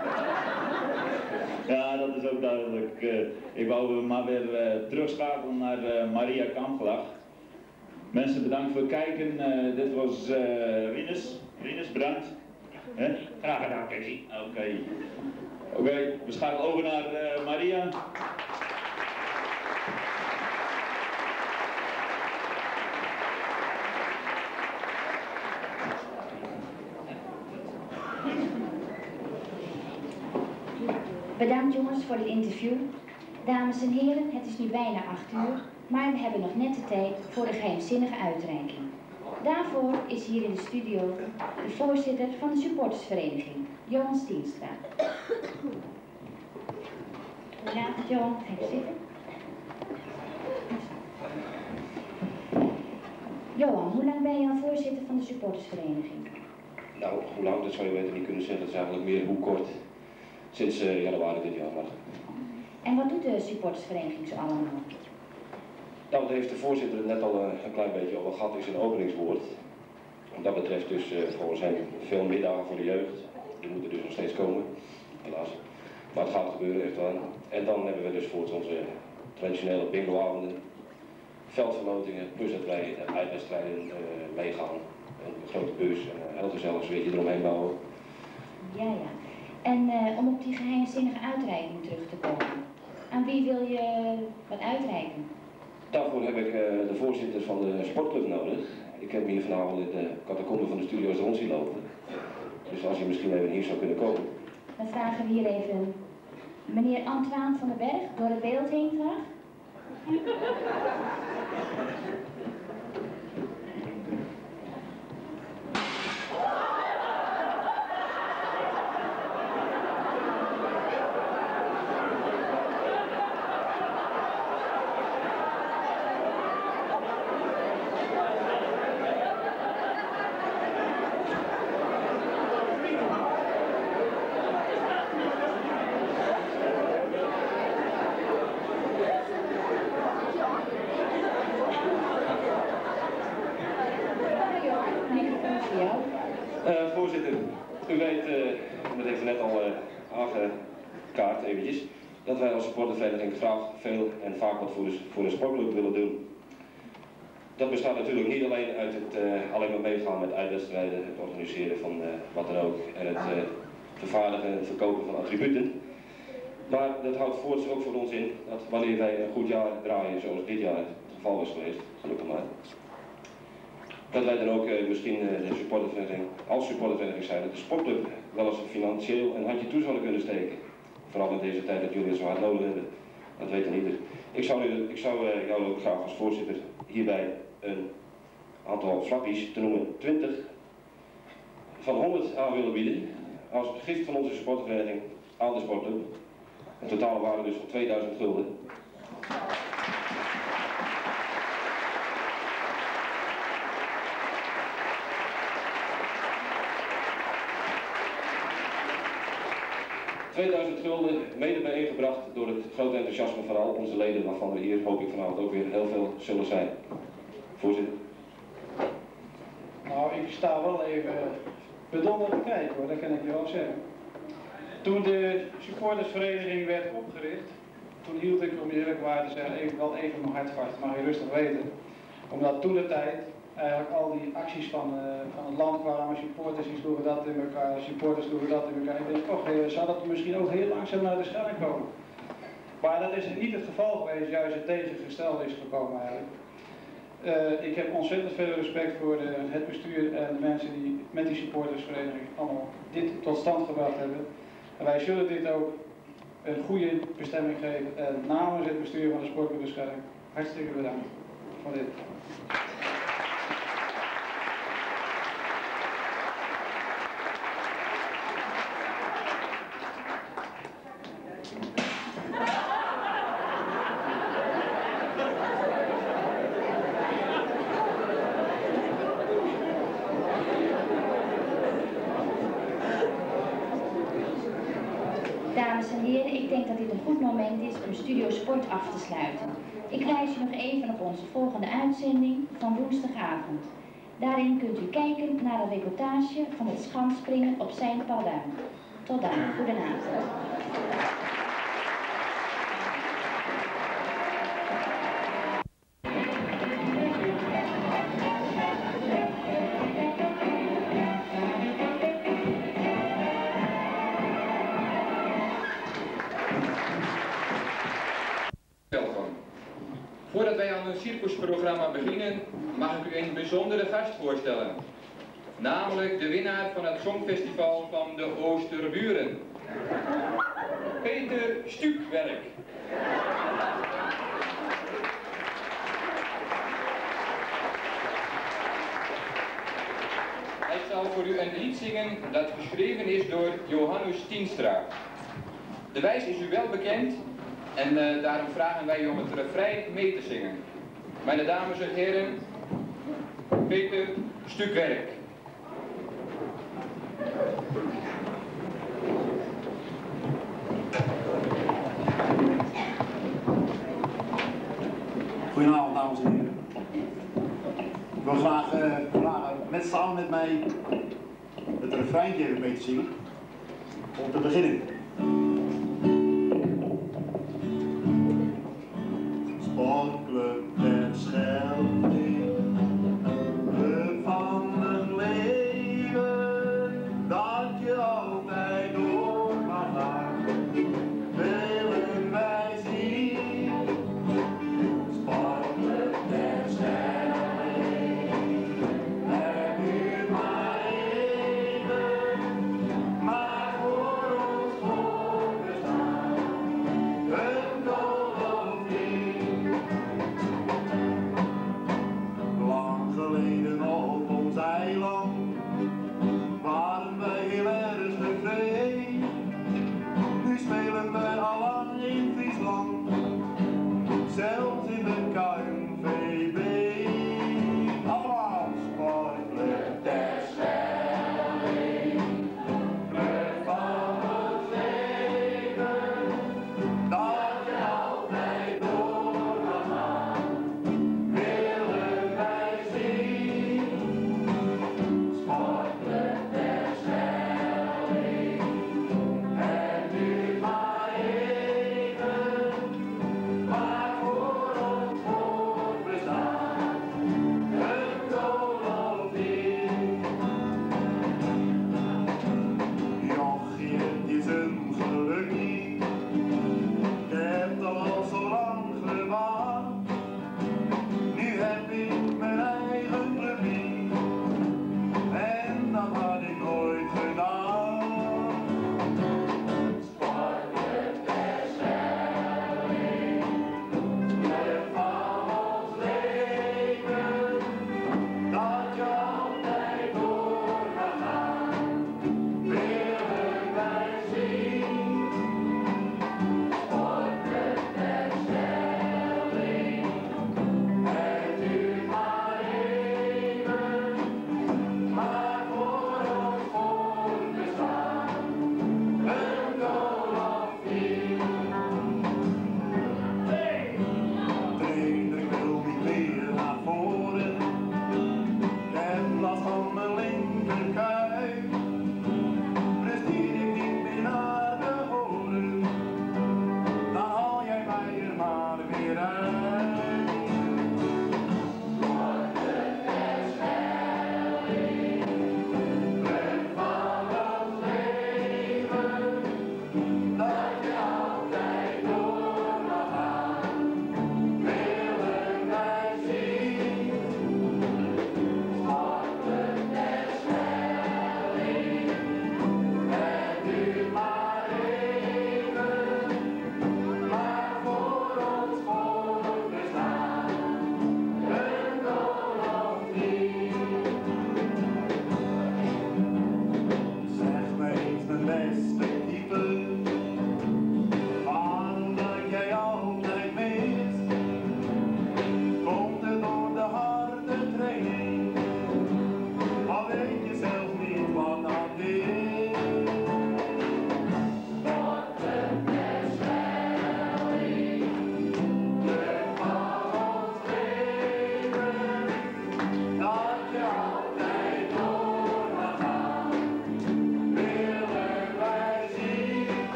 Ja, dat is ook duidelijk. Uh, ik wou maar weer uh, terugschakelen naar uh, Maria Kampvlag. Mensen, bedankt voor het kijken. Uh, dit was uh, Rinus. Rinus, bedankt. He? Graag gedaan, Casey. Oké. Okay. Oké, okay, we schakelen over naar uh, Maria. Bedankt jongens voor het interview. Dames en heren, het is nu bijna acht uur, maar we hebben nog net de tijd voor de geheimzinnige uitreiking. Daarvoor is hier in de studio de voorzitter van de supportersvereniging, Johan Stienstra. Goedenavond Johan, ga even zitten. Johan, hoe lang ben je al voorzitter van de supportersvereniging? Nou, hoe lang, dat zou je beter niet kunnen zeggen. Dat is eigenlijk meer hoe kort. Sinds uh, januari dit jaar. Maar... En wat doet de supportersvereniging zo allemaal? Nou, dat heeft de voorzitter net al uh, een klein beetje al gehad in zijn openingswoord. Wat dat betreft dus uh, volgens hem veel middagen voor de jeugd. Die moeten dus nog steeds komen, helaas. Maar het gaat gebeuren echt wel. En dan hebben we dus voor onze traditionele bingoavonden, veldverlotingen, plus dat wij uh, uitwedstrijden uh, meegaan. Een grote bus en een heel gezellig zweetje eromheen bouwen. Ja, ja. En uh, om op die geheimzinnige uitreiking terug te komen, aan wie wil je wat uitreiken? Daarvoor heb ik uh, de voorzitter van de sportclub nodig. Ik heb hier vanavond in de catacombe van de studio's rond zien lopen. Dus als je misschien even hier zou kunnen komen. Dan vragen we hier even meneer Antoine van den Berg door het beeld heen graag. Uh, voorzitter, u weet, uh, dat heeft u net al uh, aangekaart eventjes, dat wij als supportervereniging graag veel en vaak wat voor de, voor de sportclub willen doen. Dat bestaat natuurlijk niet alleen uit het uh, alleen maar meegaan met uitwedstrijden, het organiseren van uh, wat dan ook en het uh, vervaardigen en het verkopen van attributen. Maar dat houdt voorts ook voor ons in dat wanneer wij een goed jaar draaien, zoals dit jaar het geval is geweest, gelukkig maar, dat wij dan ook uh, misschien uh, de supportervereniging, als supportervereniging zijn, dat de sportclub wel eens financieel een handje toe zouden kunnen steken. Vooral in deze tijd dat jullie het zo hard nodig hebben. Dat weet ieder. Ik zou, nu, ik zou uh, jou ook graag als voorzitter hierbij een aantal flappies te noemen, twintig van honderd aan willen bieden als gift van onze supportervereniging aan de sportclub. Een totale waarde dus van tweeduizend gulden. tweeduizend gulden, mede bijeengebracht door het grote enthousiasme van al onze leden, waarvan er hier hoop ik vanavond ook weer heel veel zullen zijn. Voorzitter. Nou, ik sta wel even bedonderd te kijken hoor, dat kan ik je wel zeggen. Toen de supportersvereniging werd opgericht, toen hield ik, om je eerlijk waar te zeggen, even, wel even mijn hart vast, mag je rustig weten. Omdat toen de tijd eigenlijk al die acties van, uh, van het land kwamen, supporters die sloegen dat in elkaar, supporters sloegen dat in elkaar. Ik denk, oh, zou dat misschien ook heel langzaam naar de Schelling komen? Maar dat is niet het geval geweest, juist het tegengestelde is gekomen eigenlijk. Uh, ik heb ontzettend veel respect voor de, het bestuur en de mensen die met die supportersvereniging allemaal dit tot stand gebracht hebben. En wij zullen dit ook een goede bestemming geven en namens het bestuur van de Sportclub de Schelling hartstikke bedankt voor dit. Dames en heren, ik denk dat dit een goed moment is om Studio Sport af te sluiten. Ik wijs u nog even op onze volgende uitzending van woensdagavond. Daarin kunt u kijken naar een reportage van het schansspringen op Sint-Paalduin. Tot dan, goedenavond. Voordat wij aan een circusprogramma beginnen, mag ik u een bijzondere gast voorstellen. Namelijk de winnaar van het Songfestival van de Oosterburen. Peter Stukwerk. Hij zal voor u een lied zingen dat geschreven is door Johannes Tienstra. De wijs is u wel bekend. En uh, daarom vragen wij u om het refrein mee te zingen. Mijn dames en heren, Peter Stukwerk. Goedenavond dames en heren. Ik wil graag uh, vragen met samen met mij het refreintje even mee te zingen. Om te beginnen. Sportclub der Schelling, club van een leven, dat je altijd door mag gaan, willen wij zien. Sportclub der Schelling, er duurt maar even, maar voor ons voor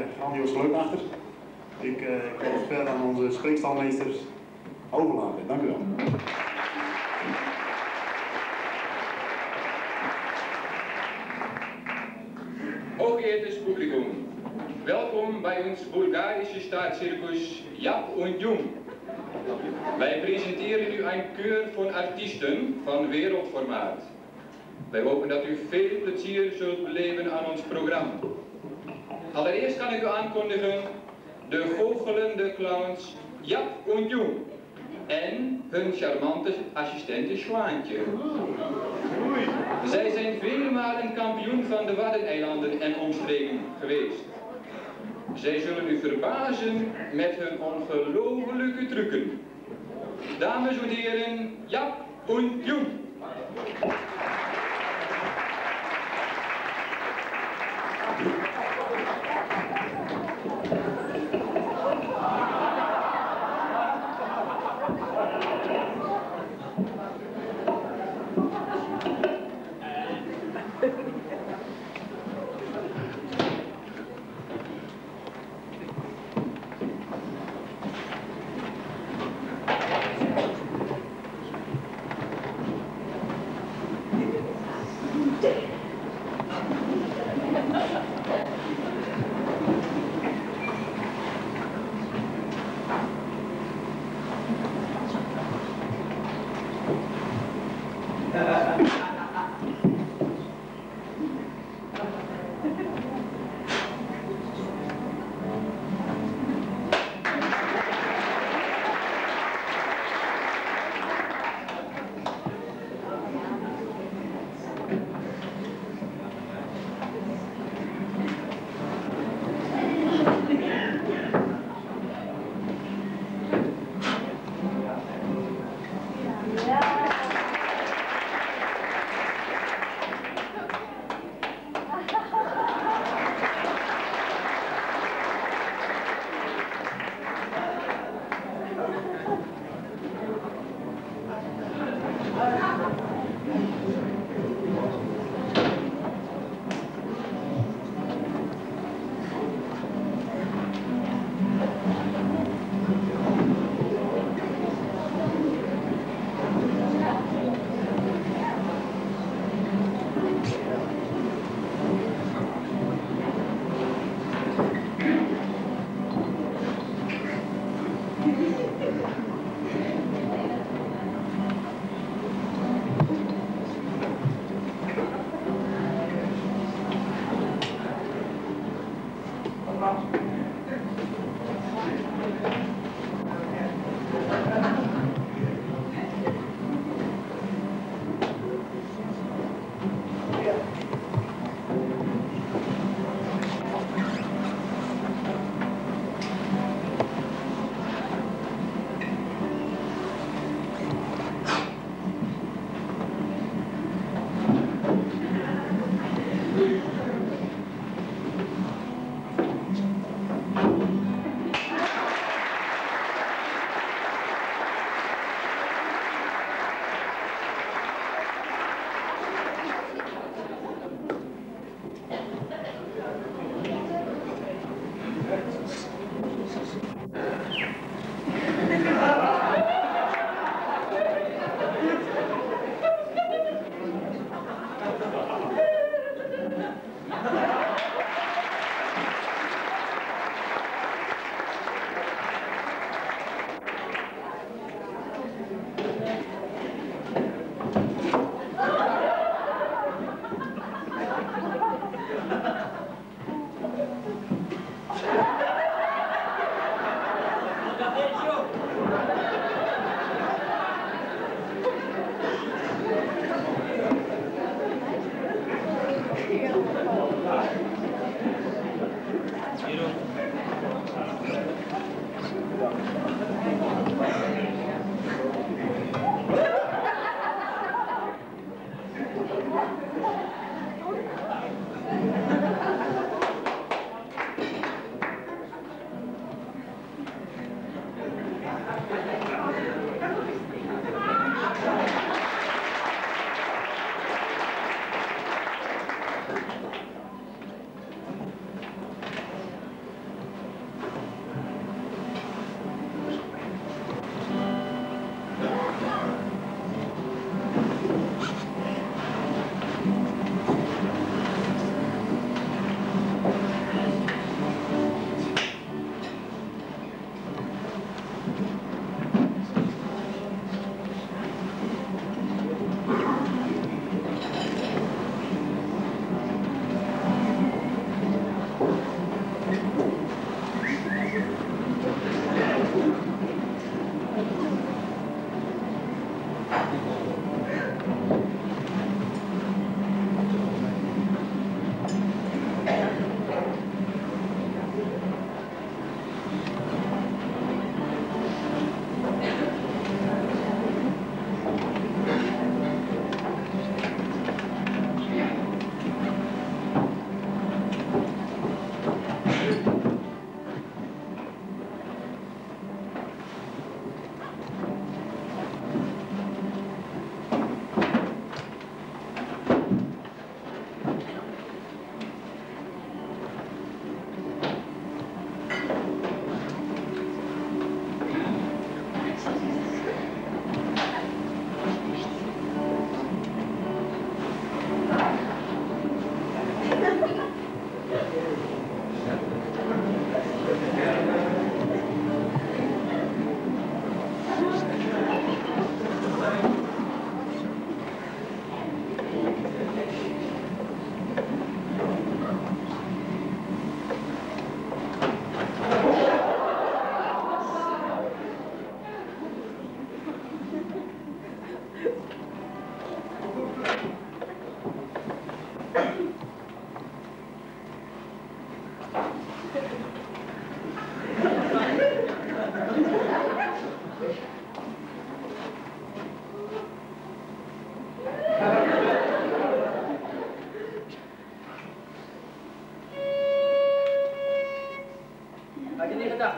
grandioos leuk achter. Ik uh, kan het verder aan onze spreekstalmeesters overlaten. Dank u wel. Hooggeëertes publikum, welkom bij ons Bulgarische staatscircus Jaap und Jung. Wij presenteren u een keur van artiesten van wereldformaat. Wij hopen dat u veel plezier zult beleven aan ons programma. Allereerst kan ik u aankondigen de goochelende clowns Jaap und Jung en hun charmante assistente Zwaantje. Zij zijn vele malen kampioen van de Waddeneilanden en omstreken geweest. Zij zullen u verbazen met hun ongelofelijke trucken. Dames en heren, Jaap und Jung.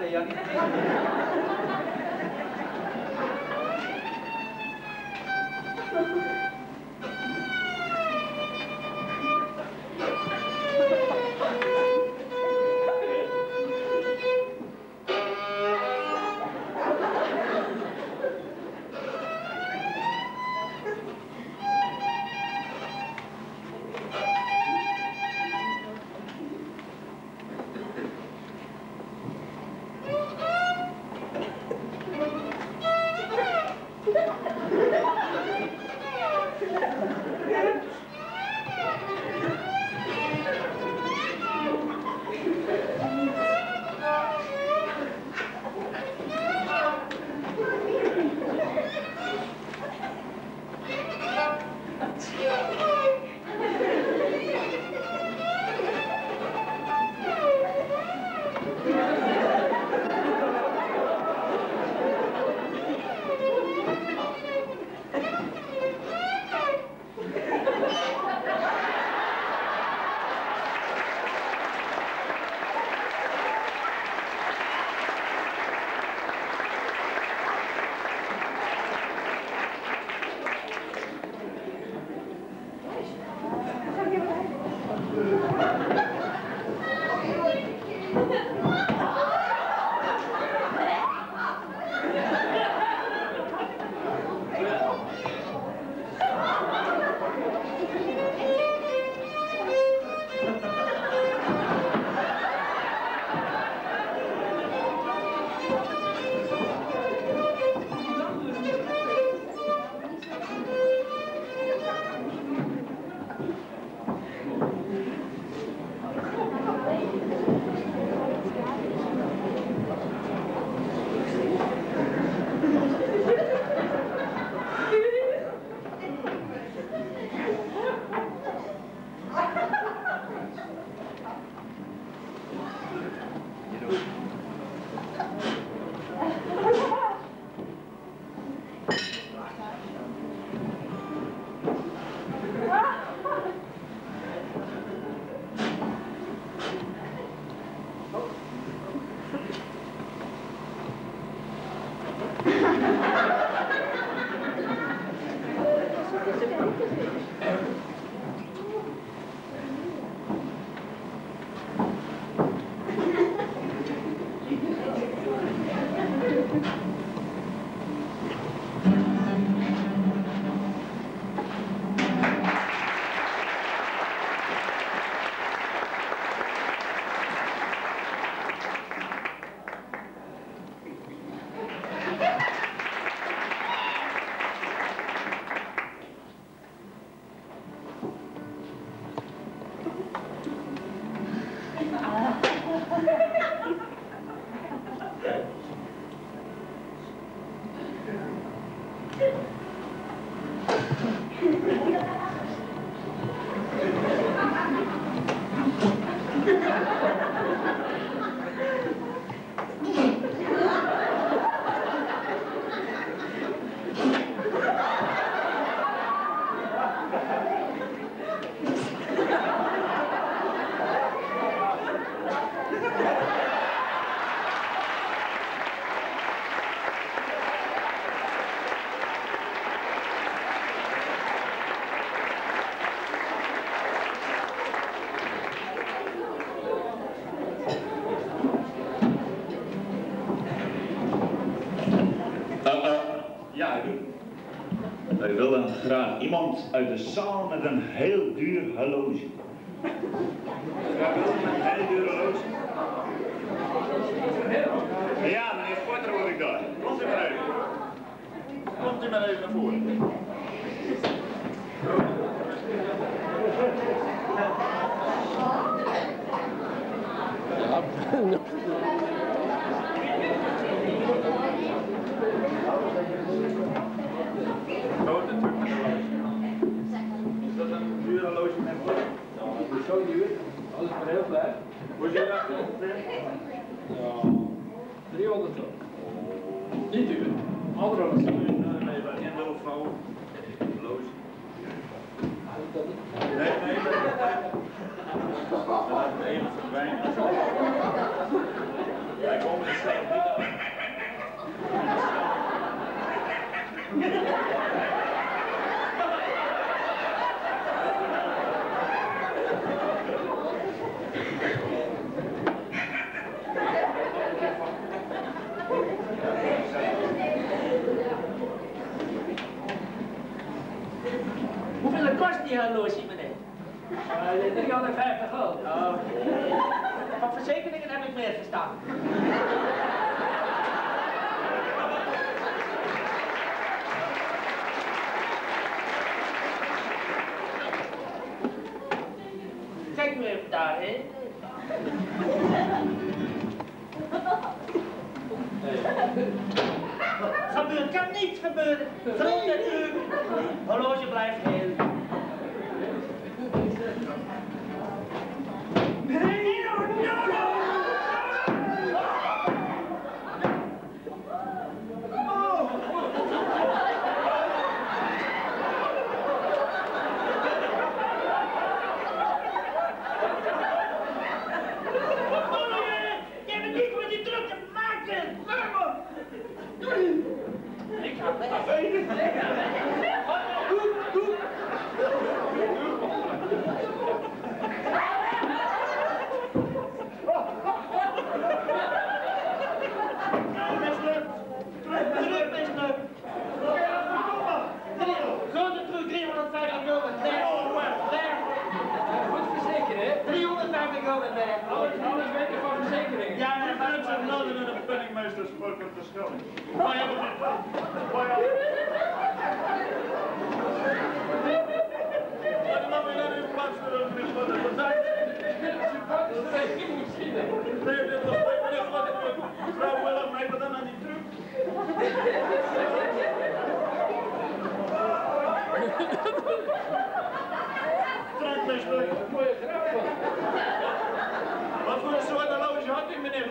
praten, Jannie. Wij willen graag iemand uit de zaal met een heel duur horloge. Ja, wel een heel duur horloge. Ja, meneer Porter hoor ik daar. Komt u maar even. Komt u maar even naar voren. Grote truc met horloge. Is dat een duur horloge met wat? Ja, het is zo duur. Als ik maar heel blij. Hoe zit dat ongeveer? Ja, driehonderd zo. Niet duur. Andere horloge. Nee, bij een of vrouw. Horloge. Nee, nee, nee. Dat laat het even verdwijnen. Wij komen de slecht niet af. Hoeveel kost die horloge, meneer? Uh, driehonderdvijftig gulden. Oh. Van verzekeringen heb ik meer verstaan. Kijk nu even daarheen. Gebeuren kan niets gebeuren. Groot natuurlijk. Horloge blijft heel. Wat voor een soort horloge had u, meneer?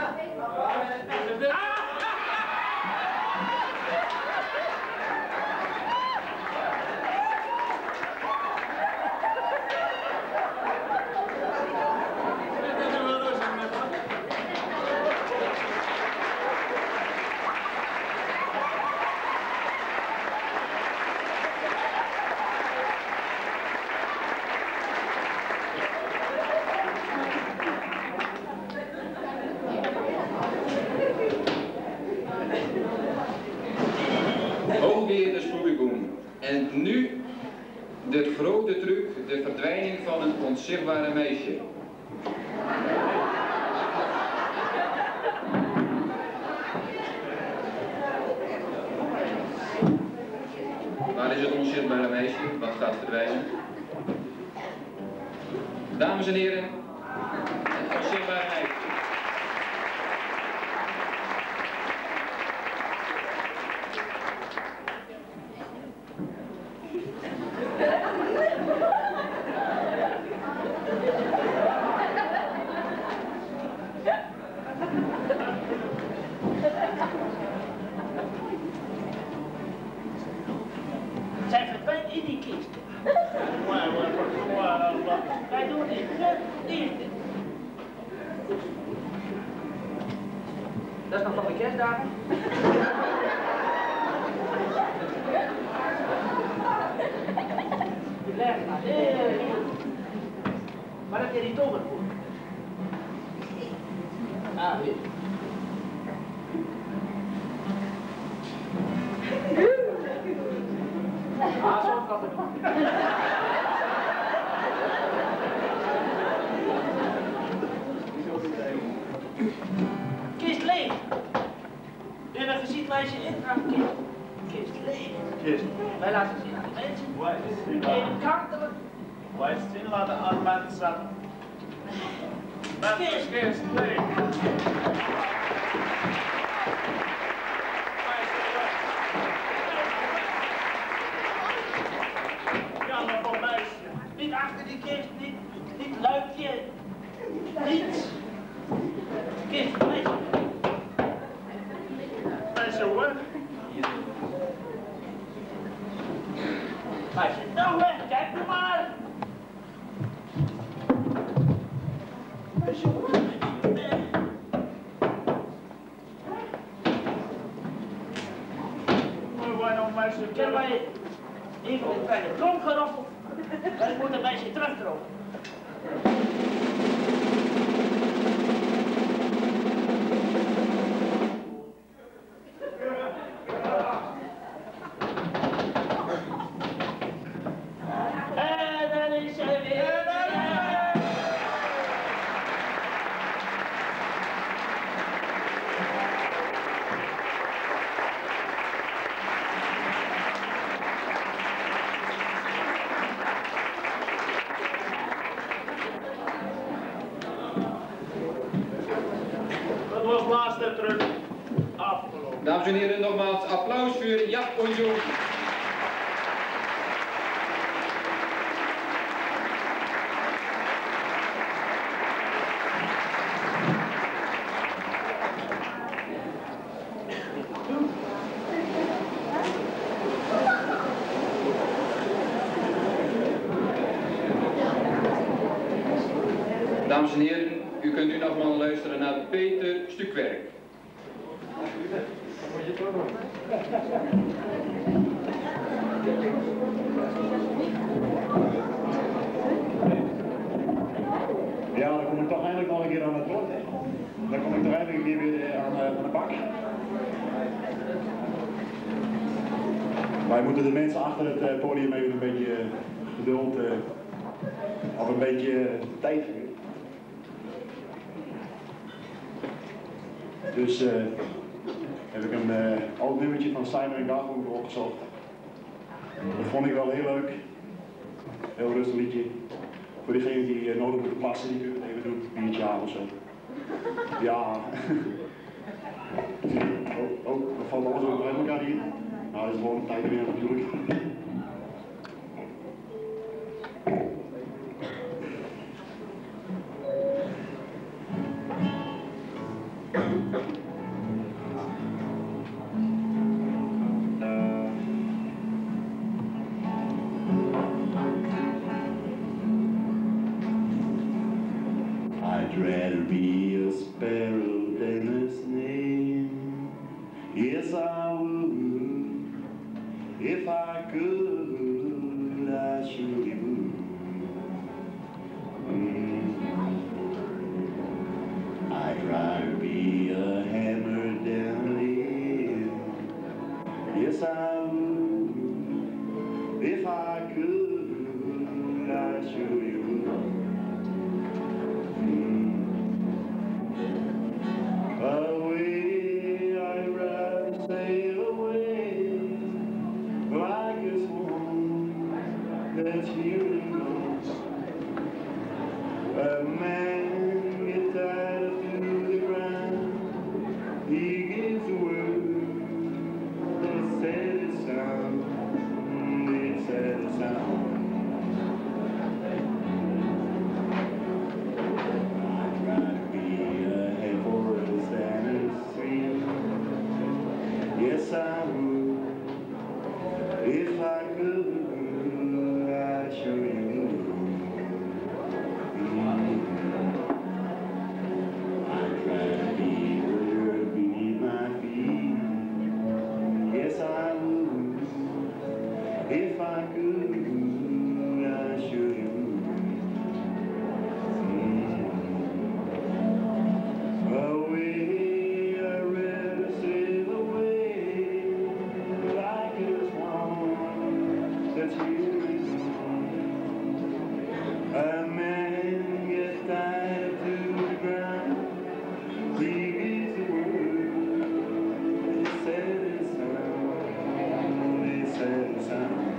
Hooggeëerd publiek. En nu de grote truc, de verdwijning van een onzichtbare meisje. Waar is het onzichtbare meisje? Wat gaat verdwijnen? Dames en heren, het onzichtbare meisje. Zij verdwijnt in die kist. Wij doen dit. Dit. Dat is nog van de kerstdagen. Leg maar. Waar heb je die tover voor? Ah, hier. Ah, zo kan het doen. Kist leeg. U hebt een visitelijstje in. Kist. Kist leeg. Kist. Wij laten zien aan de mensen. Even kantelen. Wij zien laten aan mensen. Kist. Kist leeg. Niet achter die kist, niet, niet luikje, niets. Kist, meisje. Meisje hoor. Meisje, nou weg, kijk nu maar. Meisje hoor. Kunnen wij even met bij de klomp geroffeld? Wij moeten bij ze terugkomen. En dan is hij weer. Dat was laatste terug afgelopen. Dames en heren, nogmaals applaus voor Jaap Onjong. Dames en heren, u kunt nu nogmaals luisteren naar Peter Stukwerk. Ja, dan kom ik toch eindelijk nog een keer aan het woord. Hè. Dan kom ik toch eindelijk een keer weer aan, uh, aan de bak. Wij moeten de mensen achter het uh, podium even een beetje uh, geduld uh, of een beetje uh, tijd geven. Dus uh, heb ik een uh, oud nummertje van Simon en Garfunkel opgezocht. Dat vond ik wel heel leuk. Heel rustig liedje. Voor diegenen die uh, nodig moeten plassen, die kunnen het even doen. Een biertje halen of zo. Ja. Oh, oh, dat valt alles over bij elkaar hier. Nou, dat is gewoon een tijd weer natuurlijk. I'd rather be a sparrow than a snail. Yes, I would. If I could, I surely would. Mm. I'd rather be a hammer than a nail. Yes, I would. If I could, I surely would. Away, I'd rather sail away like a swan that's hearing notes. A man gets tied to the ground, he gives the word, the saddest sound, the saddest sound. Yes, I would. If I could, I'd show you. Mm. I'd try to be the earth beneath my feet. Yes, I would. If I could, I'd show you. Mm. Away. A man gets tied to the ground, he gives the word, the saddest sound, the saddest sound.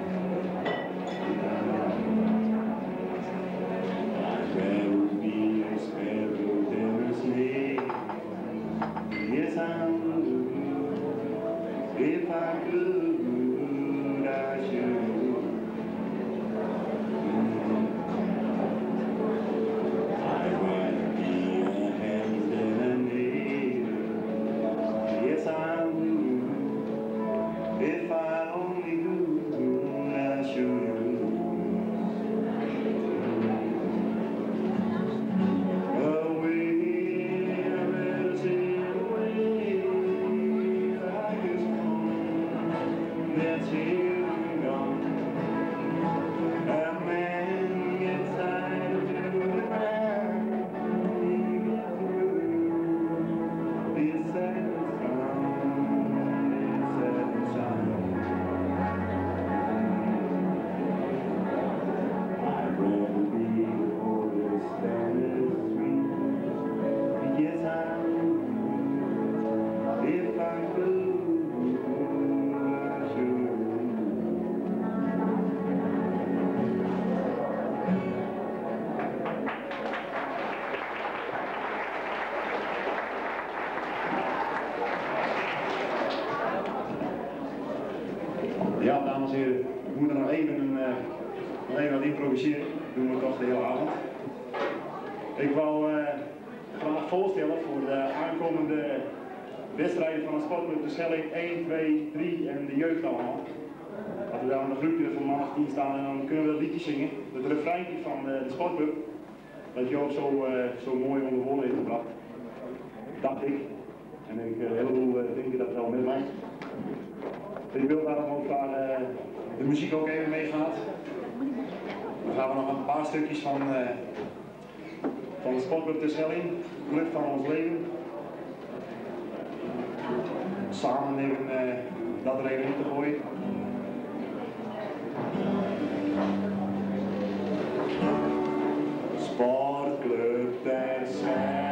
I'd rather be a sparrow than a snail. Yes, I would. If I could, I should. If I only knew, I should have. Away, I'd rather sail away like a swan that's here and gone. A man gets tired to the ground. It's sad sound, it's sad sound. I'd rather be forest than a street. Yes, I would, if I could. Ja, dames en heren, we moeten nog even, een, uh, nog even wat improviseren. Dat doen we toch de hele avond. Ik wou uh, graag voorstellen voor de aankomende wedstrijden van de sportclub de Schelling één, twee, drie en de jeugd allemaal. Dat we daar een groepje van man of tien staan en dan kunnen we dat liedje zingen. Het refreintje van uh, de sportclub. Dat je ook zo, uh, zo mooi onder woorden heeft gebracht. Dacht ik. En ik uh, een heleboel uh, denken dat wel met mij. Ik wil daarom ook waar uh, de muziek ook even meegaat. Dan gaan we nog een paar stukjes van, uh, van de sportclub de Schelling, Club van ons leven. Samen even uh, dat er even in te gooien. Sportclub der Schelling.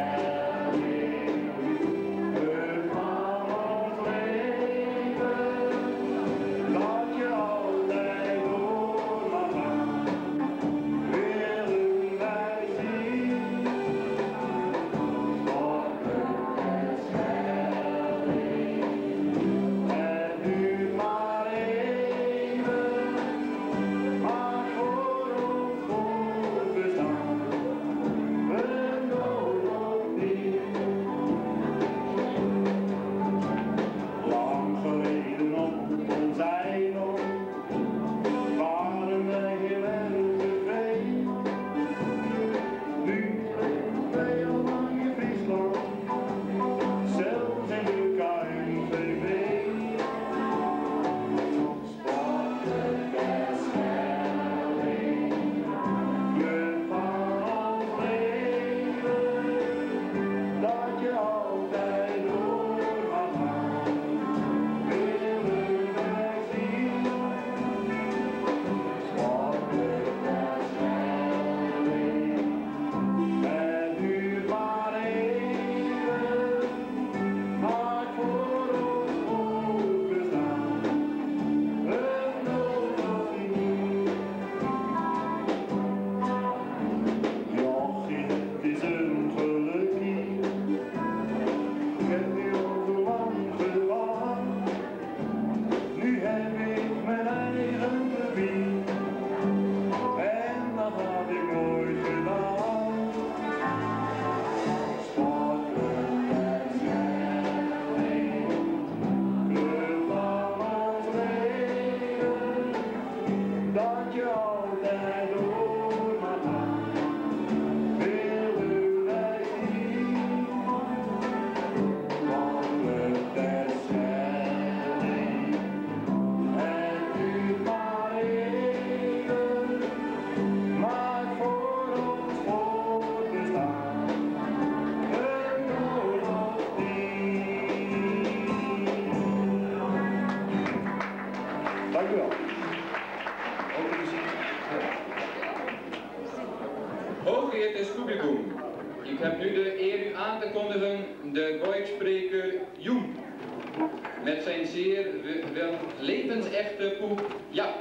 Hooggeëerd publiek, ik heb nu de eer u aan te kondigen de Goikspreker Joem met zijn zeer wel levensechte poep Jap.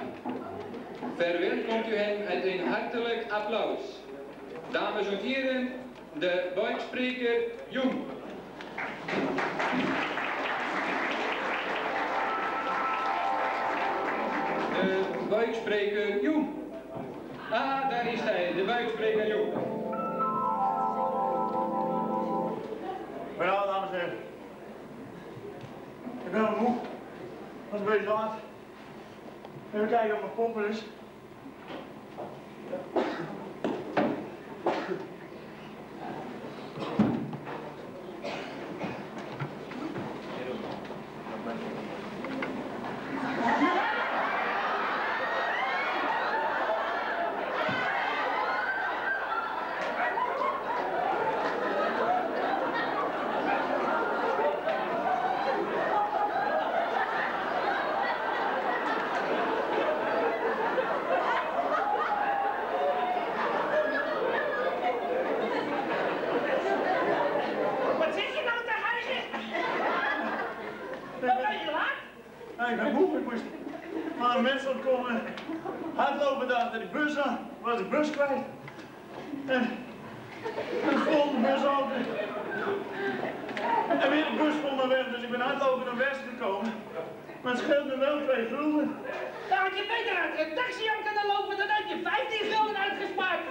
Verwelkomt u hem met een hartelijk applaus. Dames en heren, de Goikspreker Joem. De buikspreker Joem. Ah, daar is hij, de buikspreker Joem. Ja, dames en heren. Ik ben al moe. Dat is een beetje laat. Even kijken of mijn pompen is. Ja. ik ben moe, ik moest maar een mens ontkomen. Hardlopen daar achter die bus aan, was de bus kwijt. En, en vol de bus open. En weer de bus vol naar weg, dus ik ben hardlopen naar West gekomen. Maar het scheelt me wel twee gulden. Nou had je beter uit een taxi aan kunnen lopen, dan had je vijftien gulden uitgespaard.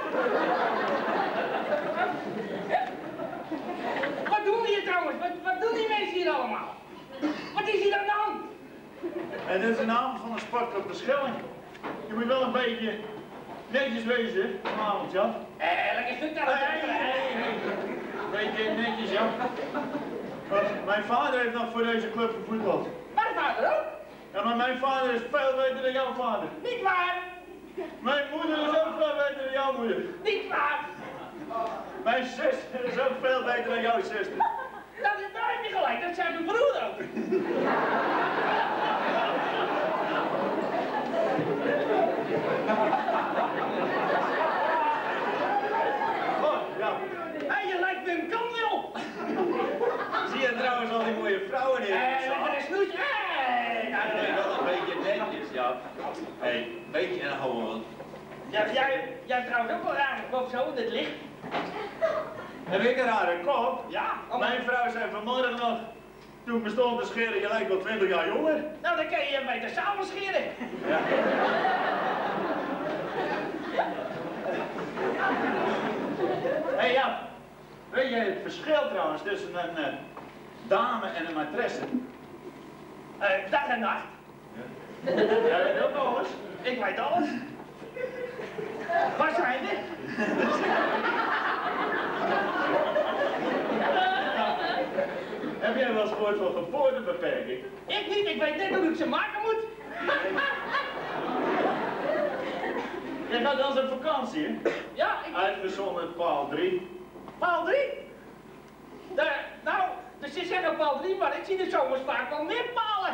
Wat doen die hier trouwens? Wat, wat doen die mensen hier allemaal? Wat is hier aan de hand? En dit is de avond van de sportclub de Schelling. Je moet wel een beetje netjes wezen vanavond, Jan. Eh, lekker stuk naar het Hey, hey, hey. Beetje netjes, Jan. Want mijn vader heeft nog voor deze club gevoetbald. Mijn vader ook? Ja, maar mijn vader is veel beter dan jouw vader. Niet waar? Mijn moeder is ook veel beter dan jouw moeder. Niet waar? Mijn zuster is ook veel beter dan jouw zuster. Dat is, daar heb je gelijk, dat zijn mijn broer ook. Oh, ja. Hé, je lijkt Wim Kamwil. Zie je trouwens al die mooie vrouwen hier? Hé, lekker een snoetje. Hé, nou, Nee, wel een beetje netjes, ja. Hé, hey, een beetje en gewoon. Ja, jij, jij hebt trouwens ook wel raar kop zo in het licht. Heb ik een rare kop? Ja. Mijn vrouw zei vanmorgen nog, toen ik me stond te scheren, je lijkt wel twintig jaar jonger. Nou, dan kan je je beter samen scheren. Ja. Hé hey, ja, weet je het verschil trouwens tussen een uh, dame en een maîtresse? Uh, dag en nacht. Ja. Jij weet ook alles? Ik weet alles. Waar zijn we? Heb jij wel eens gehoord van geboortebeperking? Ik niet, ik weet net hoe ik ze maken moet. Jij gaat wel eens op vakantie, hè? Ja, ik... Uitgezonderd paal drie. Paal drie? De, nou, dus ze zeggen paal drie, maar ik zie de zomers vaak wel meer palen.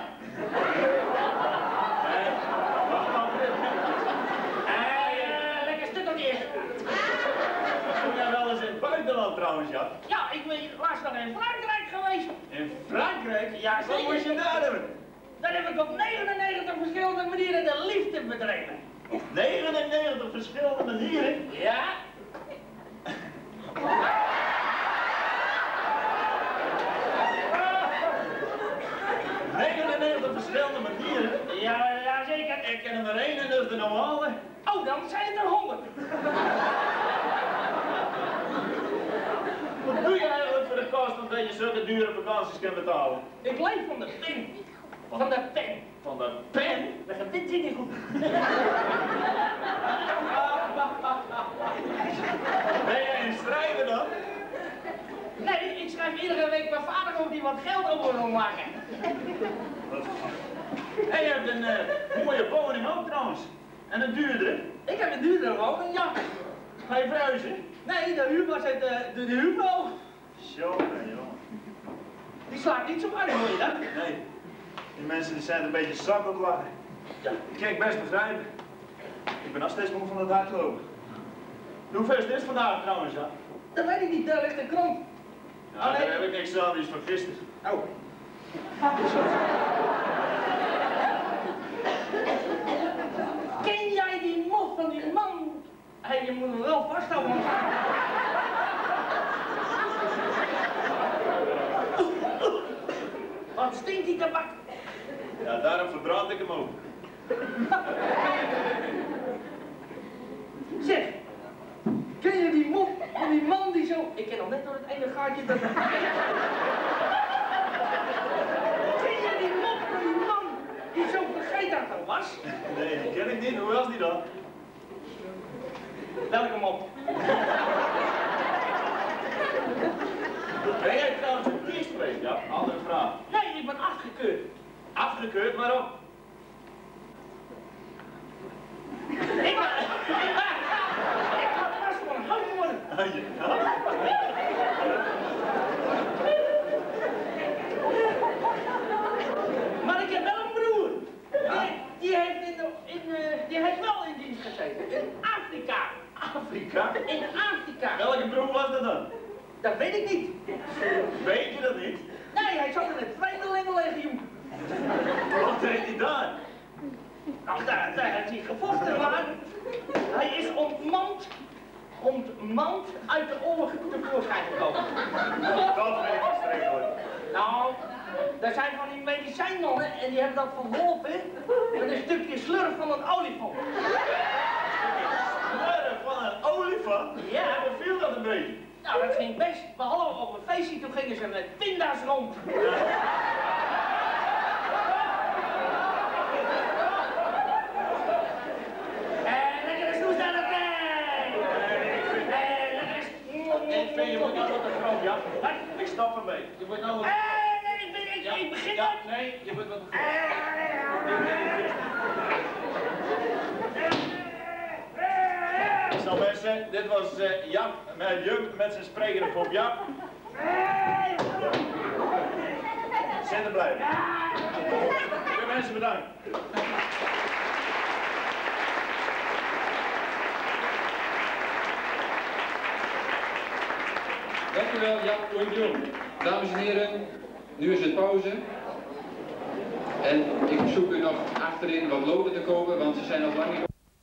Nee, wacht maar. Eh, lekker stukkeltjes. Kom jij wel eens in het buitenland trouwens, ja? Ja, ik ben laatst nog in Frankrijk geweest. In Frankrijk? Ja, Wat zeker. moest je daar doen? Daar heb ik op negenennegentig verschillende manieren de liefde bedreven. negenennegentig verschillende manieren? Ja. negenennegentig verschillende manieren? Ja, ja, zeker. Ik ken er maar één en dat is de normale. Oh, dan zijn het er honderd. Wat doe je eigenlijk voor de kost omdat je zulke dure vakanties kan betalen? Ik leef van de pen. Van de pen. Van de pen? De gebit zit niet goed. Ben jij een strijder dan? Nee, ik schrijf iedere week mijn vader op die wat geld over wil maken. En je hebt een uh, mooie woning ook trouwens. En een duurdere. Ik heb een duurdere woning, ja. Ga je verhuizen? Nee, de huur was uit de, de, de huurvrouw. Jongen, jongen. Die slaat niet zo uit, hoor je dat? Nee. Die mensen die zijn een beetje zak op lachen. Ja. Ik kan ik best begrijpen. Ik ben nog steeds moe van het hardlopen. Hoeveel is dit vandaag trouwens, ja? Dat weet ik niet, daar ligt de krant. Ja, daar heb ik niks aan, die is van gisteren. Oh. Ken jij die mop van die man? Hé, hey, je moet hem wel vasthouden, man. Wat stinkt die tabak? Ja, daarom verbrand ik hem ook. Zeg, ken je die mop van die man die zo... Ik ken nog net door het ene gaatje dat... Ken je die mop van die man die zo vergeetachtig was? Nee, die ken ik niet. Hoe was die dan? Welke mop? Ben jij trouwens een kies geweest? Ja, andere vraag. Nee, ik ben afgekeurd. Afgekeurd, waarom? Ik ben... Ik had vast van een hout worden. Maar ik heb wel een broer. Die, die, heeft in de, in, uh, die heeft wel in dienst gezeten. In Afrika. Afrika? In Afrika. Welke broer was dat dan? Dat weet ik niet. Weet je dat niet? Nee, hij zat in het Vreemdelingenlegioen. Wat? heeft hij daar? Nou, daar, daar heeft hij gevochten, maar hij is ontmand, ontmand uit de oorlog tevoorschijn gekomen. Dat vind ik gestrekt hoor. Nou, daar zijn van die medicijnmannen en die hebben dat verholpen met een stukje slurf van een olifant. Slurf van een olifant? Ja. Wat viel dat een beetje? Nou, dat ging best, behalve op een feestje, toen gingen ze met pinda's rond. Ik vind je moet nou wat een grap, ja? Ik stap ermee. Je moet nou wat... Nee, ik, ben, ik, ja. ik begin ja, nee, je moet wat een grap. Zo mensen, dit was uh, Jap met Jump met zijn sprekende pop Jap. Zitten blijven. Goeie mensen, bedankt. Dank u wel, Jan Oeibjong. Dames en heren, nu is het pauze. En ik verzoek u nog achterin wat loden te kopen, want ze zijn nog lang niet...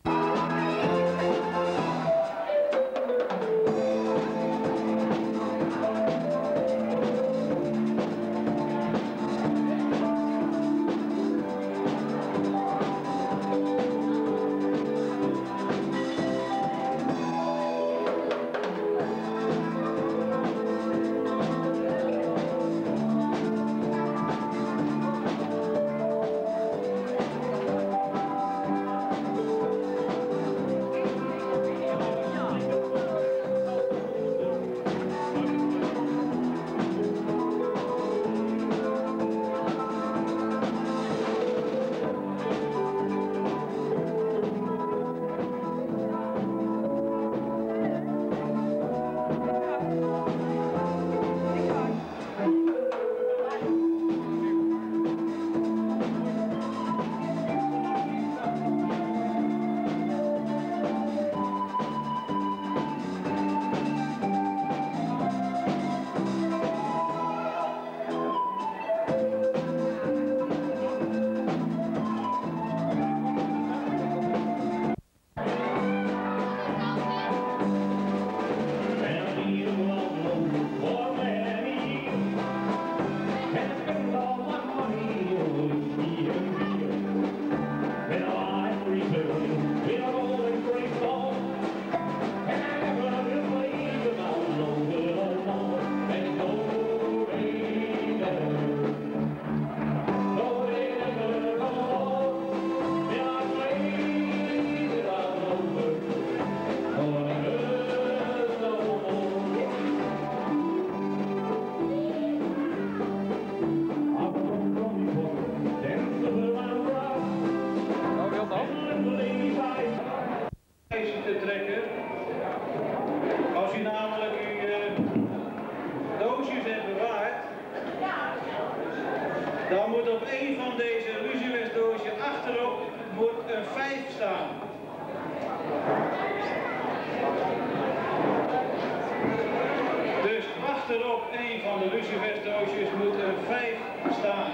Te trekken. Als u namelijk uw uh, doosjes hebt bewaard, dan moet op een van deze lucifersdoosjes achterop moet een vijf staan. Dus achterop een van de lucifersdoosjes moet een vijf staan.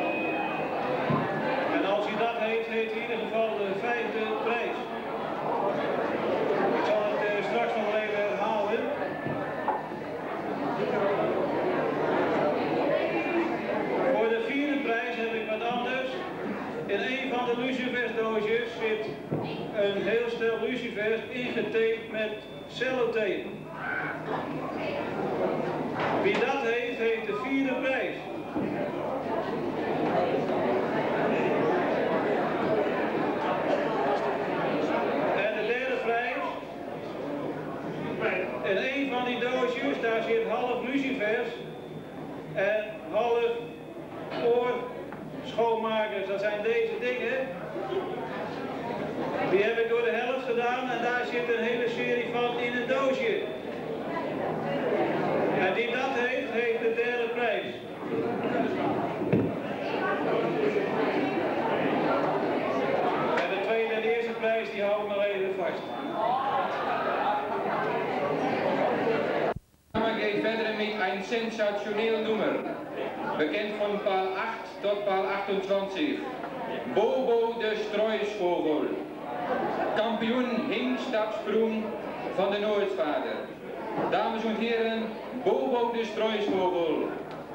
En als u dat heeft, heeft u in ieder geval de vijfde prijs. Ik zal het uh, straks nog even herhalen. Voor de vierde prijs heb ik wat anders. In een van de lucifersdoosjes zit een heel stel lucifers ingetaped met cellotape. Wie dat heeft, heeft de vierde prijs. In een van die doosjes, daar zit half lucifers en half oorschoonmakers. Dat zijn deze dingen. Die heb ik door de helft gedaan en daar zit een hele serie van in een doosje. En die dat heeft, heeft de derde prijs. En de tweede en de eerste prijs, die hou ik nog even vast. Geht verder mit ein sensationell Nummer. bekend van paal acht tot paal achtentwintig. Bobo de Struisvogel. Kampioen hingstapsprong van de Noordvader. Dames en heren, Bobo de Struisvogel.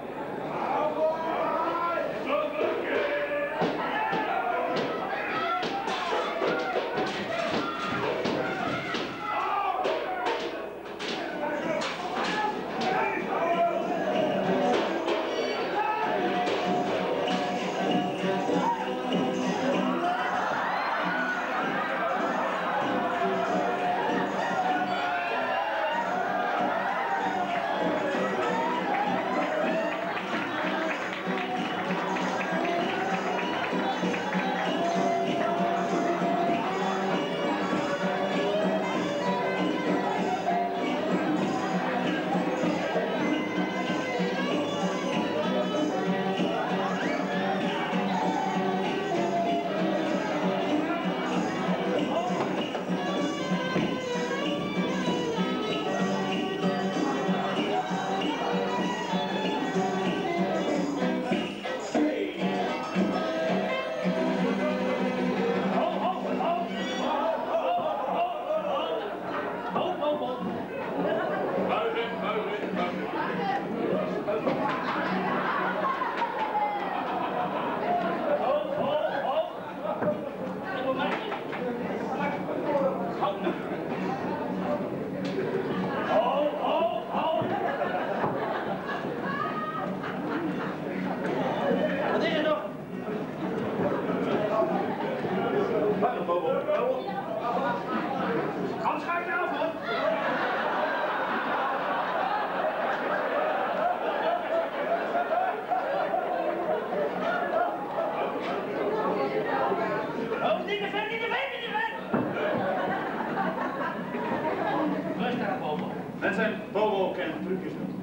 Mensen, Bobo kent trucjes doen.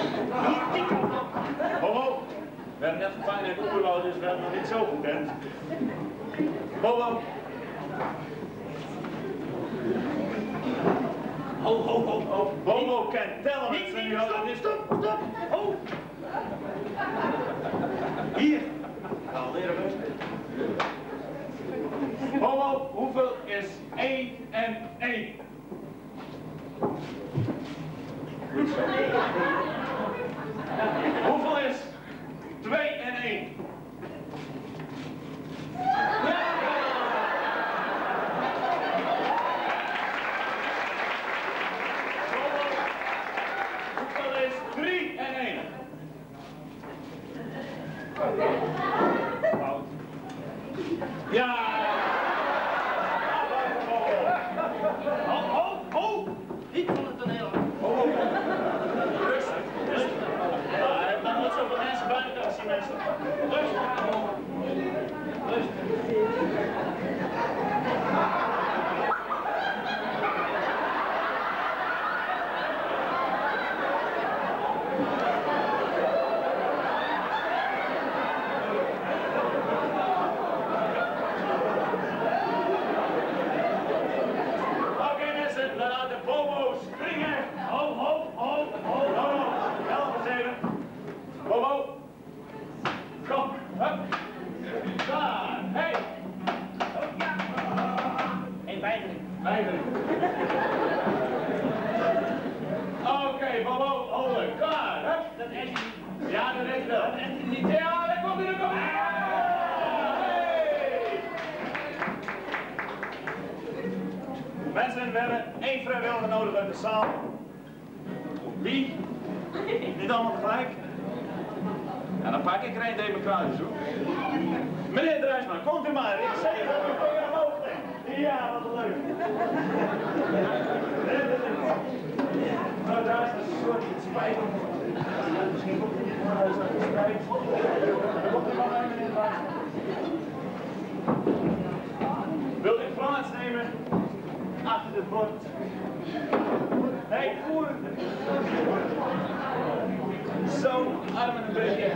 Bobo, we hebben net gevangen in het oerwoud, dus we hebben nog niet zo gekend. Bobo. Ho, ho, ho, ho. Bobo kent tellen, mensen. Nu hadden we stop, stop, ho. Hier. Al leren we. Bobo, hoeveel is één en één? Hoeveel is twee en één? Ja! Hoeveel is drie en één? Fout. Ja! Ho, ho, ho! Niet van het toneel. Ho, ho, ho. Rustig, rustig. Ja, ik heb nog nooit zoveel mensen buiten gezien, mensen. Rustig. Rustig. Oké, Bobo, houden, klaar. Hup. Dat is niet. Ja, dat is wel. Dat is niet. Ja, daar komt hij, daar komt hij. Hey. Mensen, we hebben één vrijwilliger nodig uit de zaal. Wie? Niet allemaal tegelijk? Ja, dan pak ik er één democratisch hoor. Meneer Drijsman, komt u maar. Ik zeg dat u vinger omhoog legt. Ja, wat leuk. Nou, daar is een soort spijt. Misschien komt u niet naar huis uit de spijt. Dan komt u maar bij meneer Drijsman. Wilt u plaats nemen achter het bord? Nee, voer. Zo, armen een beetje.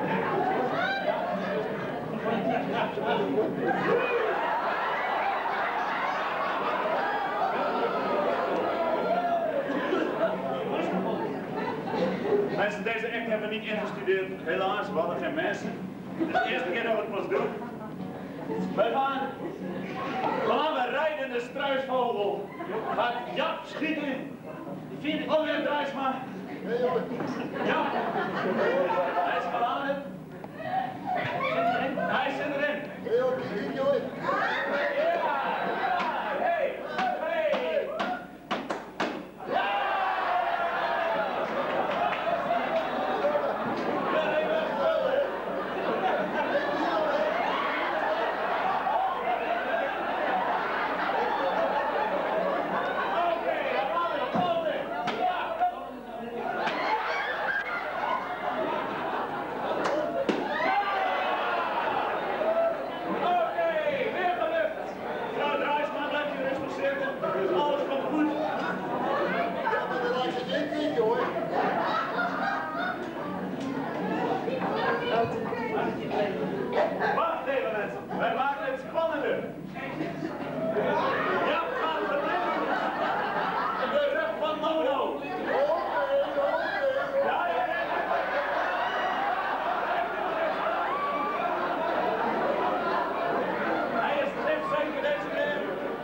Mensen, deze act hebben we niet ingestudeerd. Helaas, we hadden geen mensen. Het is de eerste keer dat we het pas doen. Wij gaan, we gaan we rijden de struisvogel. Gaat Jap schieten. Oh, ja, Drijsma. Ja. Hij is geladen. Hij zit erin. Ja. Hey. Hey. Wacht even mensen, wij maken het spannender. Ja, gaan we de rug van Mono. Ja, ja, ja. Hij is trefzeker deze keer.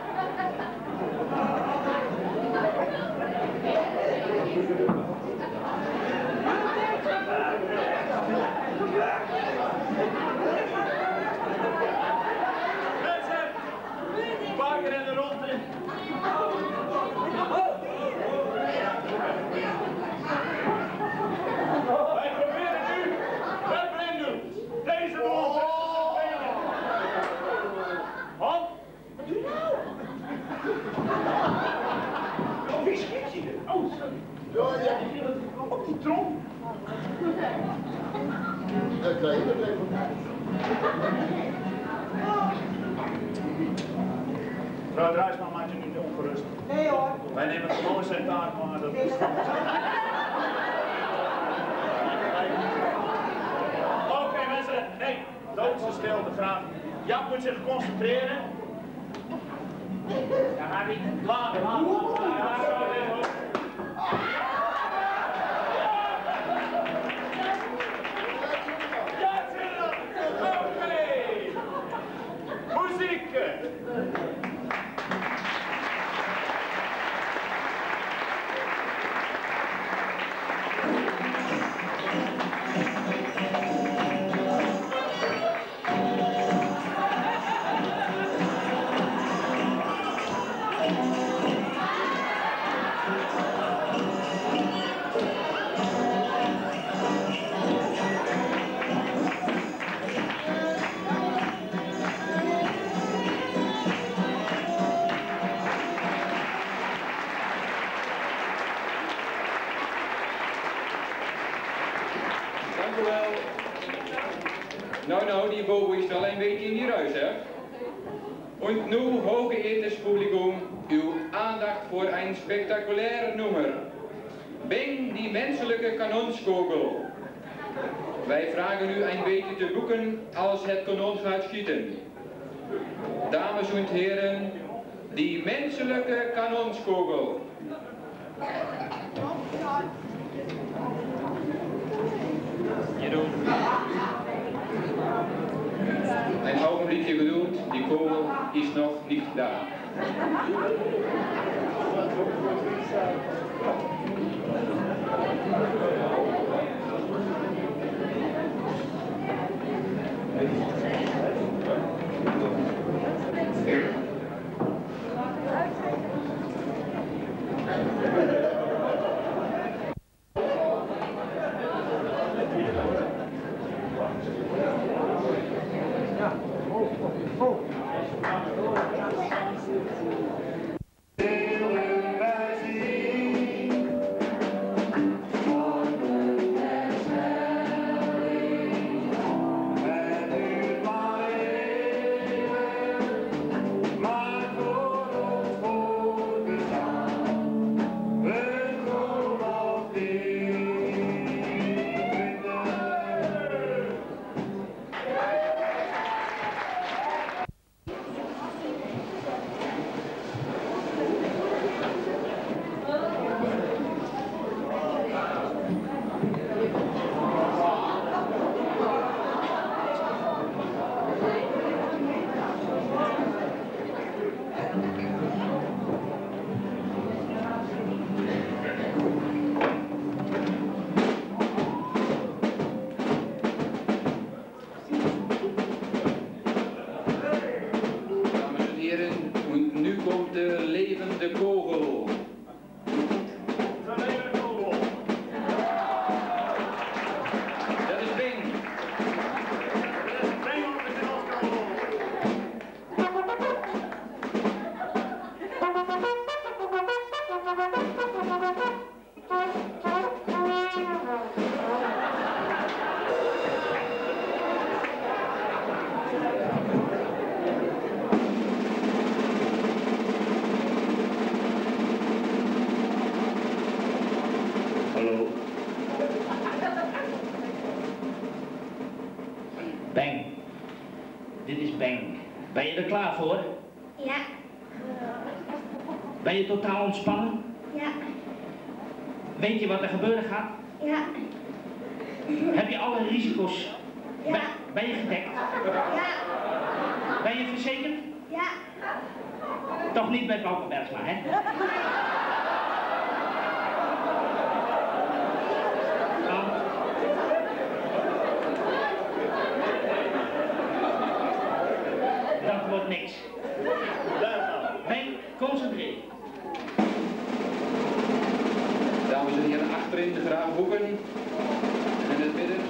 Bakker in de ronde. Wij proberen nu, wij brengen nu deze bal tussen de benen. Hand. Wat doe je nou? Oh, wie schiet je? Oh, sorry. Ja, ja. Op die trom. Dat krijg je er even. Mevrouw Drijsman, maak je niet ongerust. Nee hoor. Wij nemen gewoon zijn taak, maar dat is... Oké okay, mensen, nee, doodse stilte graag. Jap moet zich concentreren. Ja, Harry, laat, laat, laat. Ja, zit er. Oké. Muziek. Nou, nou, die Bobo ist wel een beetje in die ruis, hè? Und nu, hochgeehrtes Publikum, uw aandacht voor een spectaculair nummer. Bing, die menselijke kanonskogel. Wij vragen u een beetje te boeken als het kanon gaat schieten. Dames en heren, die menselijke kanonskogel. Jeroen. Een ogenblikje geduld, die kogel is nog niet daar. Goodbye. heren, en nu komt de levende kogel. De levende kogel. Dat is Bing. Dat is Bing op de kogel. Hallo. Bang. Dit is Bang. Ben je er klaar voor? Ja. Ben je totaal ontspannen? Ja. Weet je wat er gebeuren gaat? Ja. Heb je alle risico's? Ja. Ben, ben je gedekt? Ja. Ben je verzekerd? Ja. Toch niet bij Bouke Bergsma, hè? Dat wordt niks. Nee, concentreer. Dames en heren, achterin de graafboeken. En in het midden.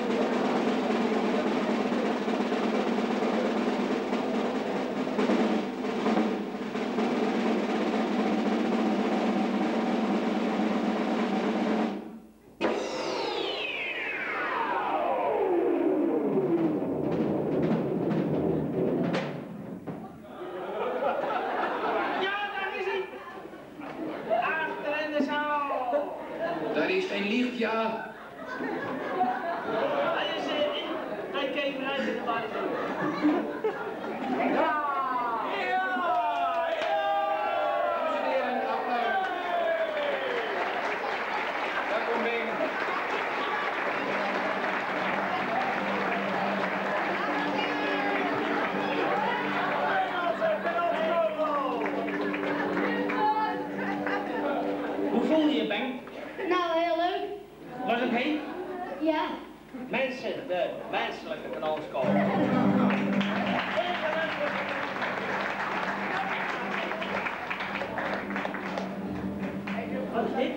Daar is geen licht, ja. Hij is uh, in. Hij keek eruit in de buiten. Ja! Ja! Dames en heren, applaus. Daar komt Bing. Hoe voel je je, Bang? Nou, heel leuk. Was het heet? Ja. Mensen, de menselijke kanaalskool. Wat is dit?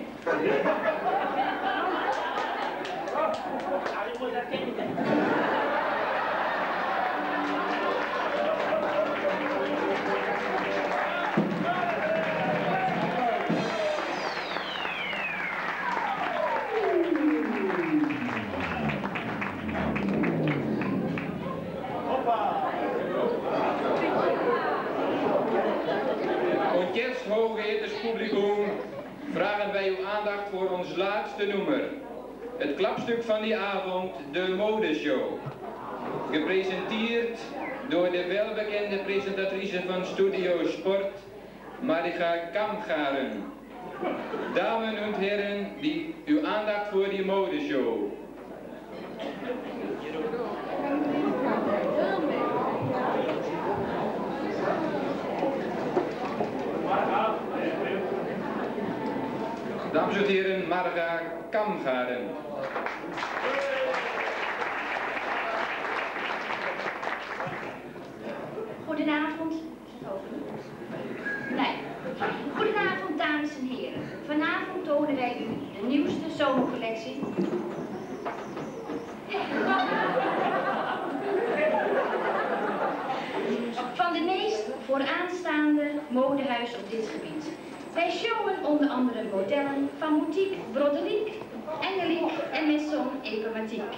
Nou, je moet dat kennen. Und jetzt, hooggeëertes publiek, vragen wij uw aandacht voor ons laatste nummer. Het klapstuk van die avond, de modeshow. Gepresenteerd door de welbekende presentatrice van Studio Sport, Marika Kamgaren. Dames en heren, die, uw aandacht voor die modeshow. Dames en heren, Marga Kamgaren. Goedenavond. Nee. Goedenavond, dames en heren. Vanavond tonen wij u de nieuwste zomercollectie. Van de meest vooraanstaande modehuis op dit gebied. Wij showen onder andere modellen van boutique Broderiek, Engeliek en Maison Epimatiek.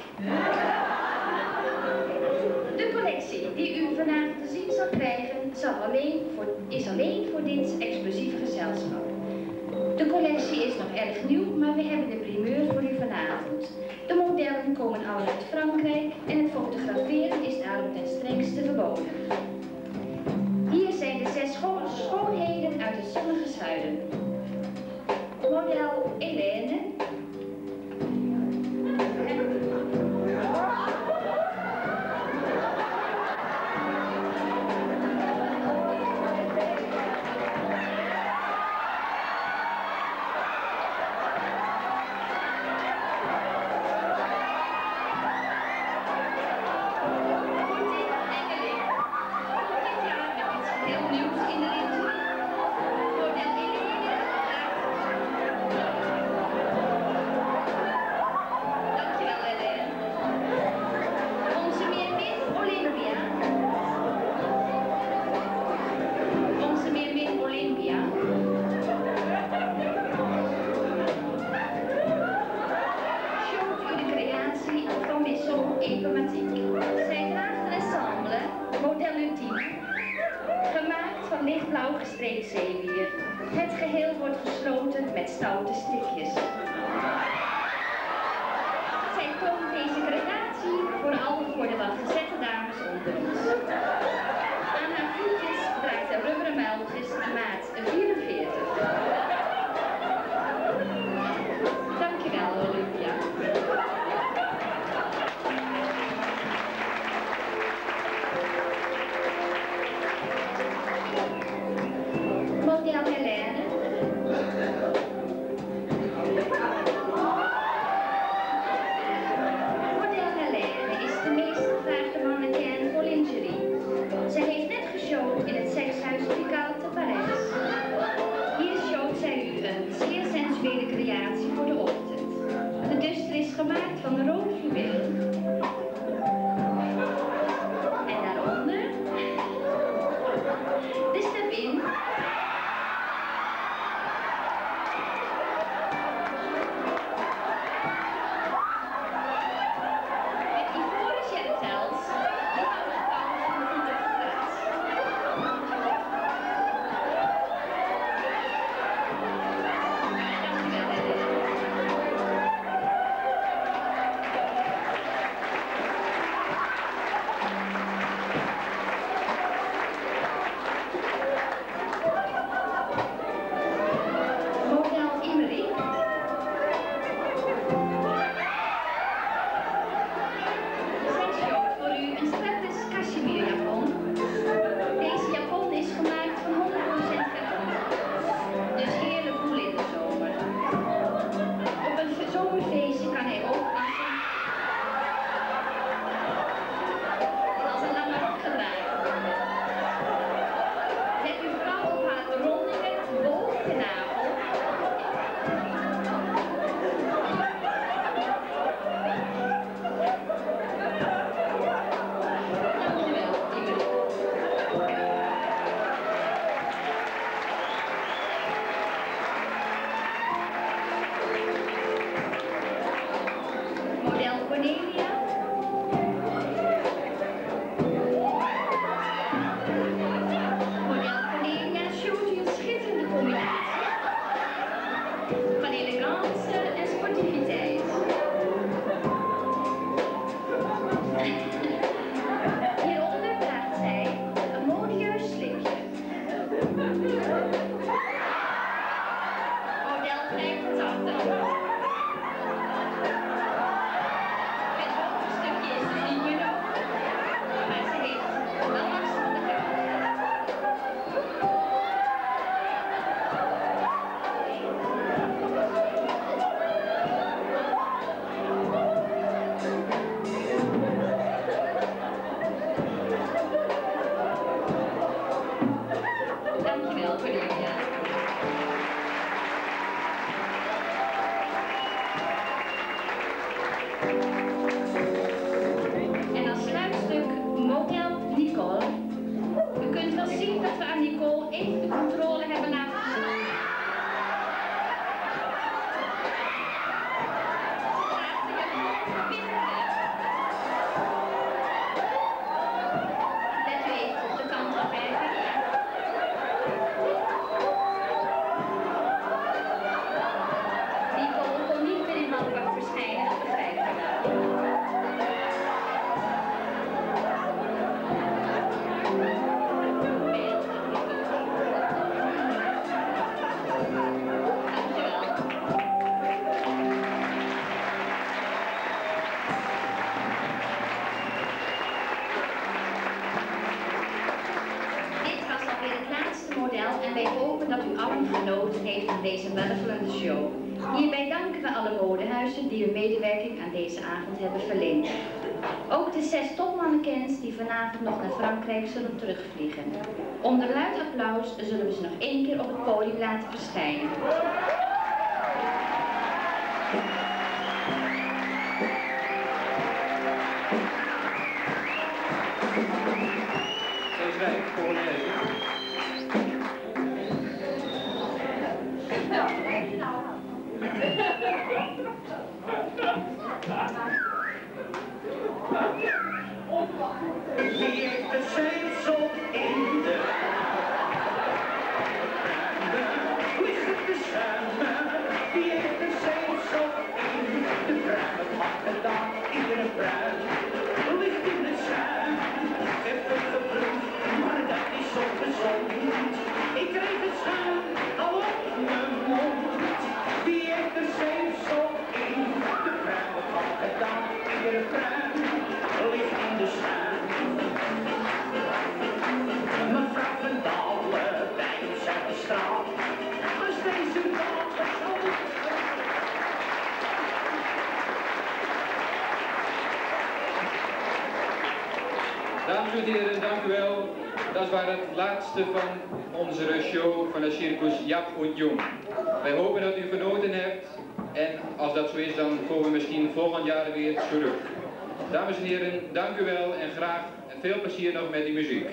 De collectie die u vanavond te zien zal krijgen zal alleen voor, is alleen voor dit exclusieve gezelschap. De collectie is nog erg nieuw, maar we hebben de primeur voor u vanavond. De modellen komen al uit Frankrijk en het fotograferen is daarom ten strengste verboden. Hier zijn de zes scho schoonheden uit het zonnige zuiden. Model Helene. heel nieuws in de lingerie. Model Helene. Dankjewel, Helene. Onze meermin Olympia. Onze meermin Olympia. Showt u de creatie van Maison Epomatiek. Zij draagt een ensemble, model ultime, gemaakt van lichtblauw gestreept zeewier. Het geheel wordt gesloten met stoute strikjes. Zij toont deze creatie vooral voor de wat gezette dames onder ons. Aan haar voetjes draagt de rubberen muiltjes maat vierenveertig. Dankjewel, Olympia. Model Helene. Model Helene is de meest gevraagde mannequin voor lingerie. Zij heeft net geshowd in het sekshuis Pigalle te Parijs. Hier showt zij u een zeer sensuele creatie voor de ochtend. De duster is gemaakt van rood fluweel. En daaronder de stepin. Met ivoren jelletels, die houden de touwen van de voeten op plaats. Dankjewel, Helene. Model Imri. Zij showt voor u een strapless cashmere japon. Deze japon is gemaakt van honderd procent veton. Dus heerlijk koel in de zomer. Op een zomerfeestje kan hij ook als een lange rok gedragen worden. Let u vooral op haar rondingen boven de navel. Dankjewel, Imri. Model Cornelia. Model Cornelia showt u een schitterende combinatie van elegance en sportiviteit. Hieronder draagt zij een modieus slipje. Model vijfentachtig. Het hoofdstukje is dus niet meer nodig, maar ze heeft wel last van de kou. Dankjewel, Cornelia. En als sluitstuk model Nicole. U kunt wel zien dat we aan Nicole even de controle hebben laten zien. Ze draagt de japon verbindend. Let u even op de kant afwerken. Nicole kon niet meer in handbak verschijnen, dat begrijp ik wel. En wij hopen dat u allen genoten heeft van deze welverlende show. Hierbij danken we alle modehuizen die hun medewerking aan deze avond hebben verleend. Ook de zes topmannekens die vanavond nog naar Frankrijk zullen terugvliegen. Onder luid applaus zullen we ze nog één keer op het podium laten verschijnen. Deze wijk, Polonaise. Wie heeft de zeepsel in de pruimen? Ligt het te schuimen? Wie heeft de zeepsel in de pruimen? Mag het dan iedere pruim? Ligt in het schuim? Heb het geproefd, maar dat is zo gezond. Ik kreeg het schuim al op mijn mond. Wie heeft de zeepsel in de pruimen? Mag het dan iedere pruim? Ligt in de schuim. Mevrouw van Dalen, bij ons uit de straat. Als deze dag gezond. Dames en heren, dank u wel. Dat was het laatste van onze show van het circus Jap und Jung. Wij hopen dat u genoten hebt en als dat zo is, dan komen we misschien volgend jaar weer terug. Dames en heren, dank u wel en graag veel plezier nog met die muziek.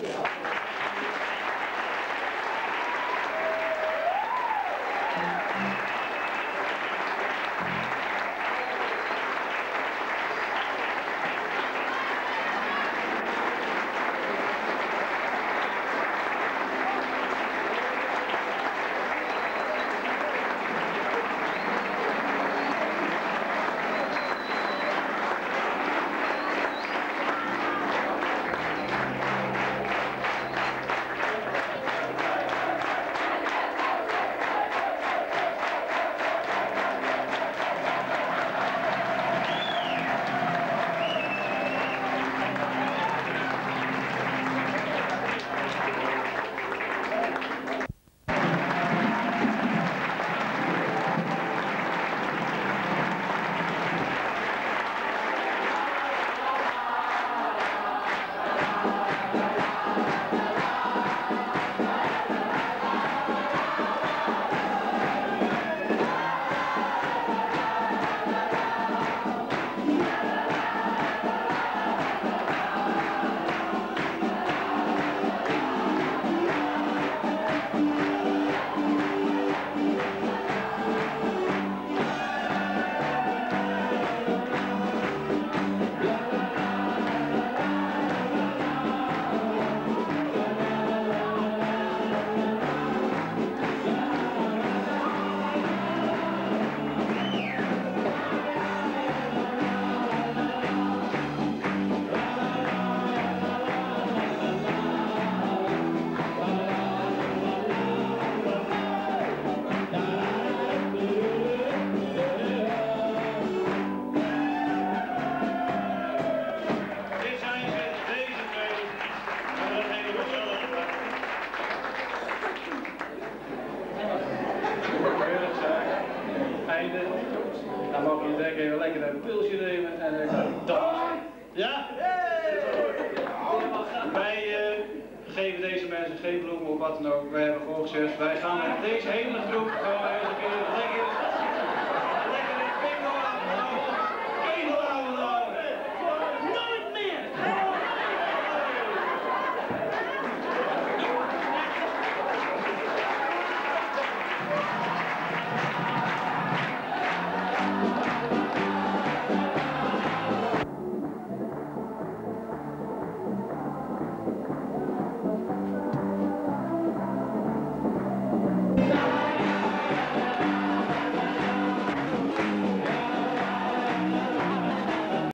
Dan mag je direct even lekker een pilsje nemen en even dansen. Ja? Wij uh, geven deze mensen geen bloemen of wat dan ook. Wij hebben gewoon gezegd, wij gaan met deze hele groep gewoon even een keer lekker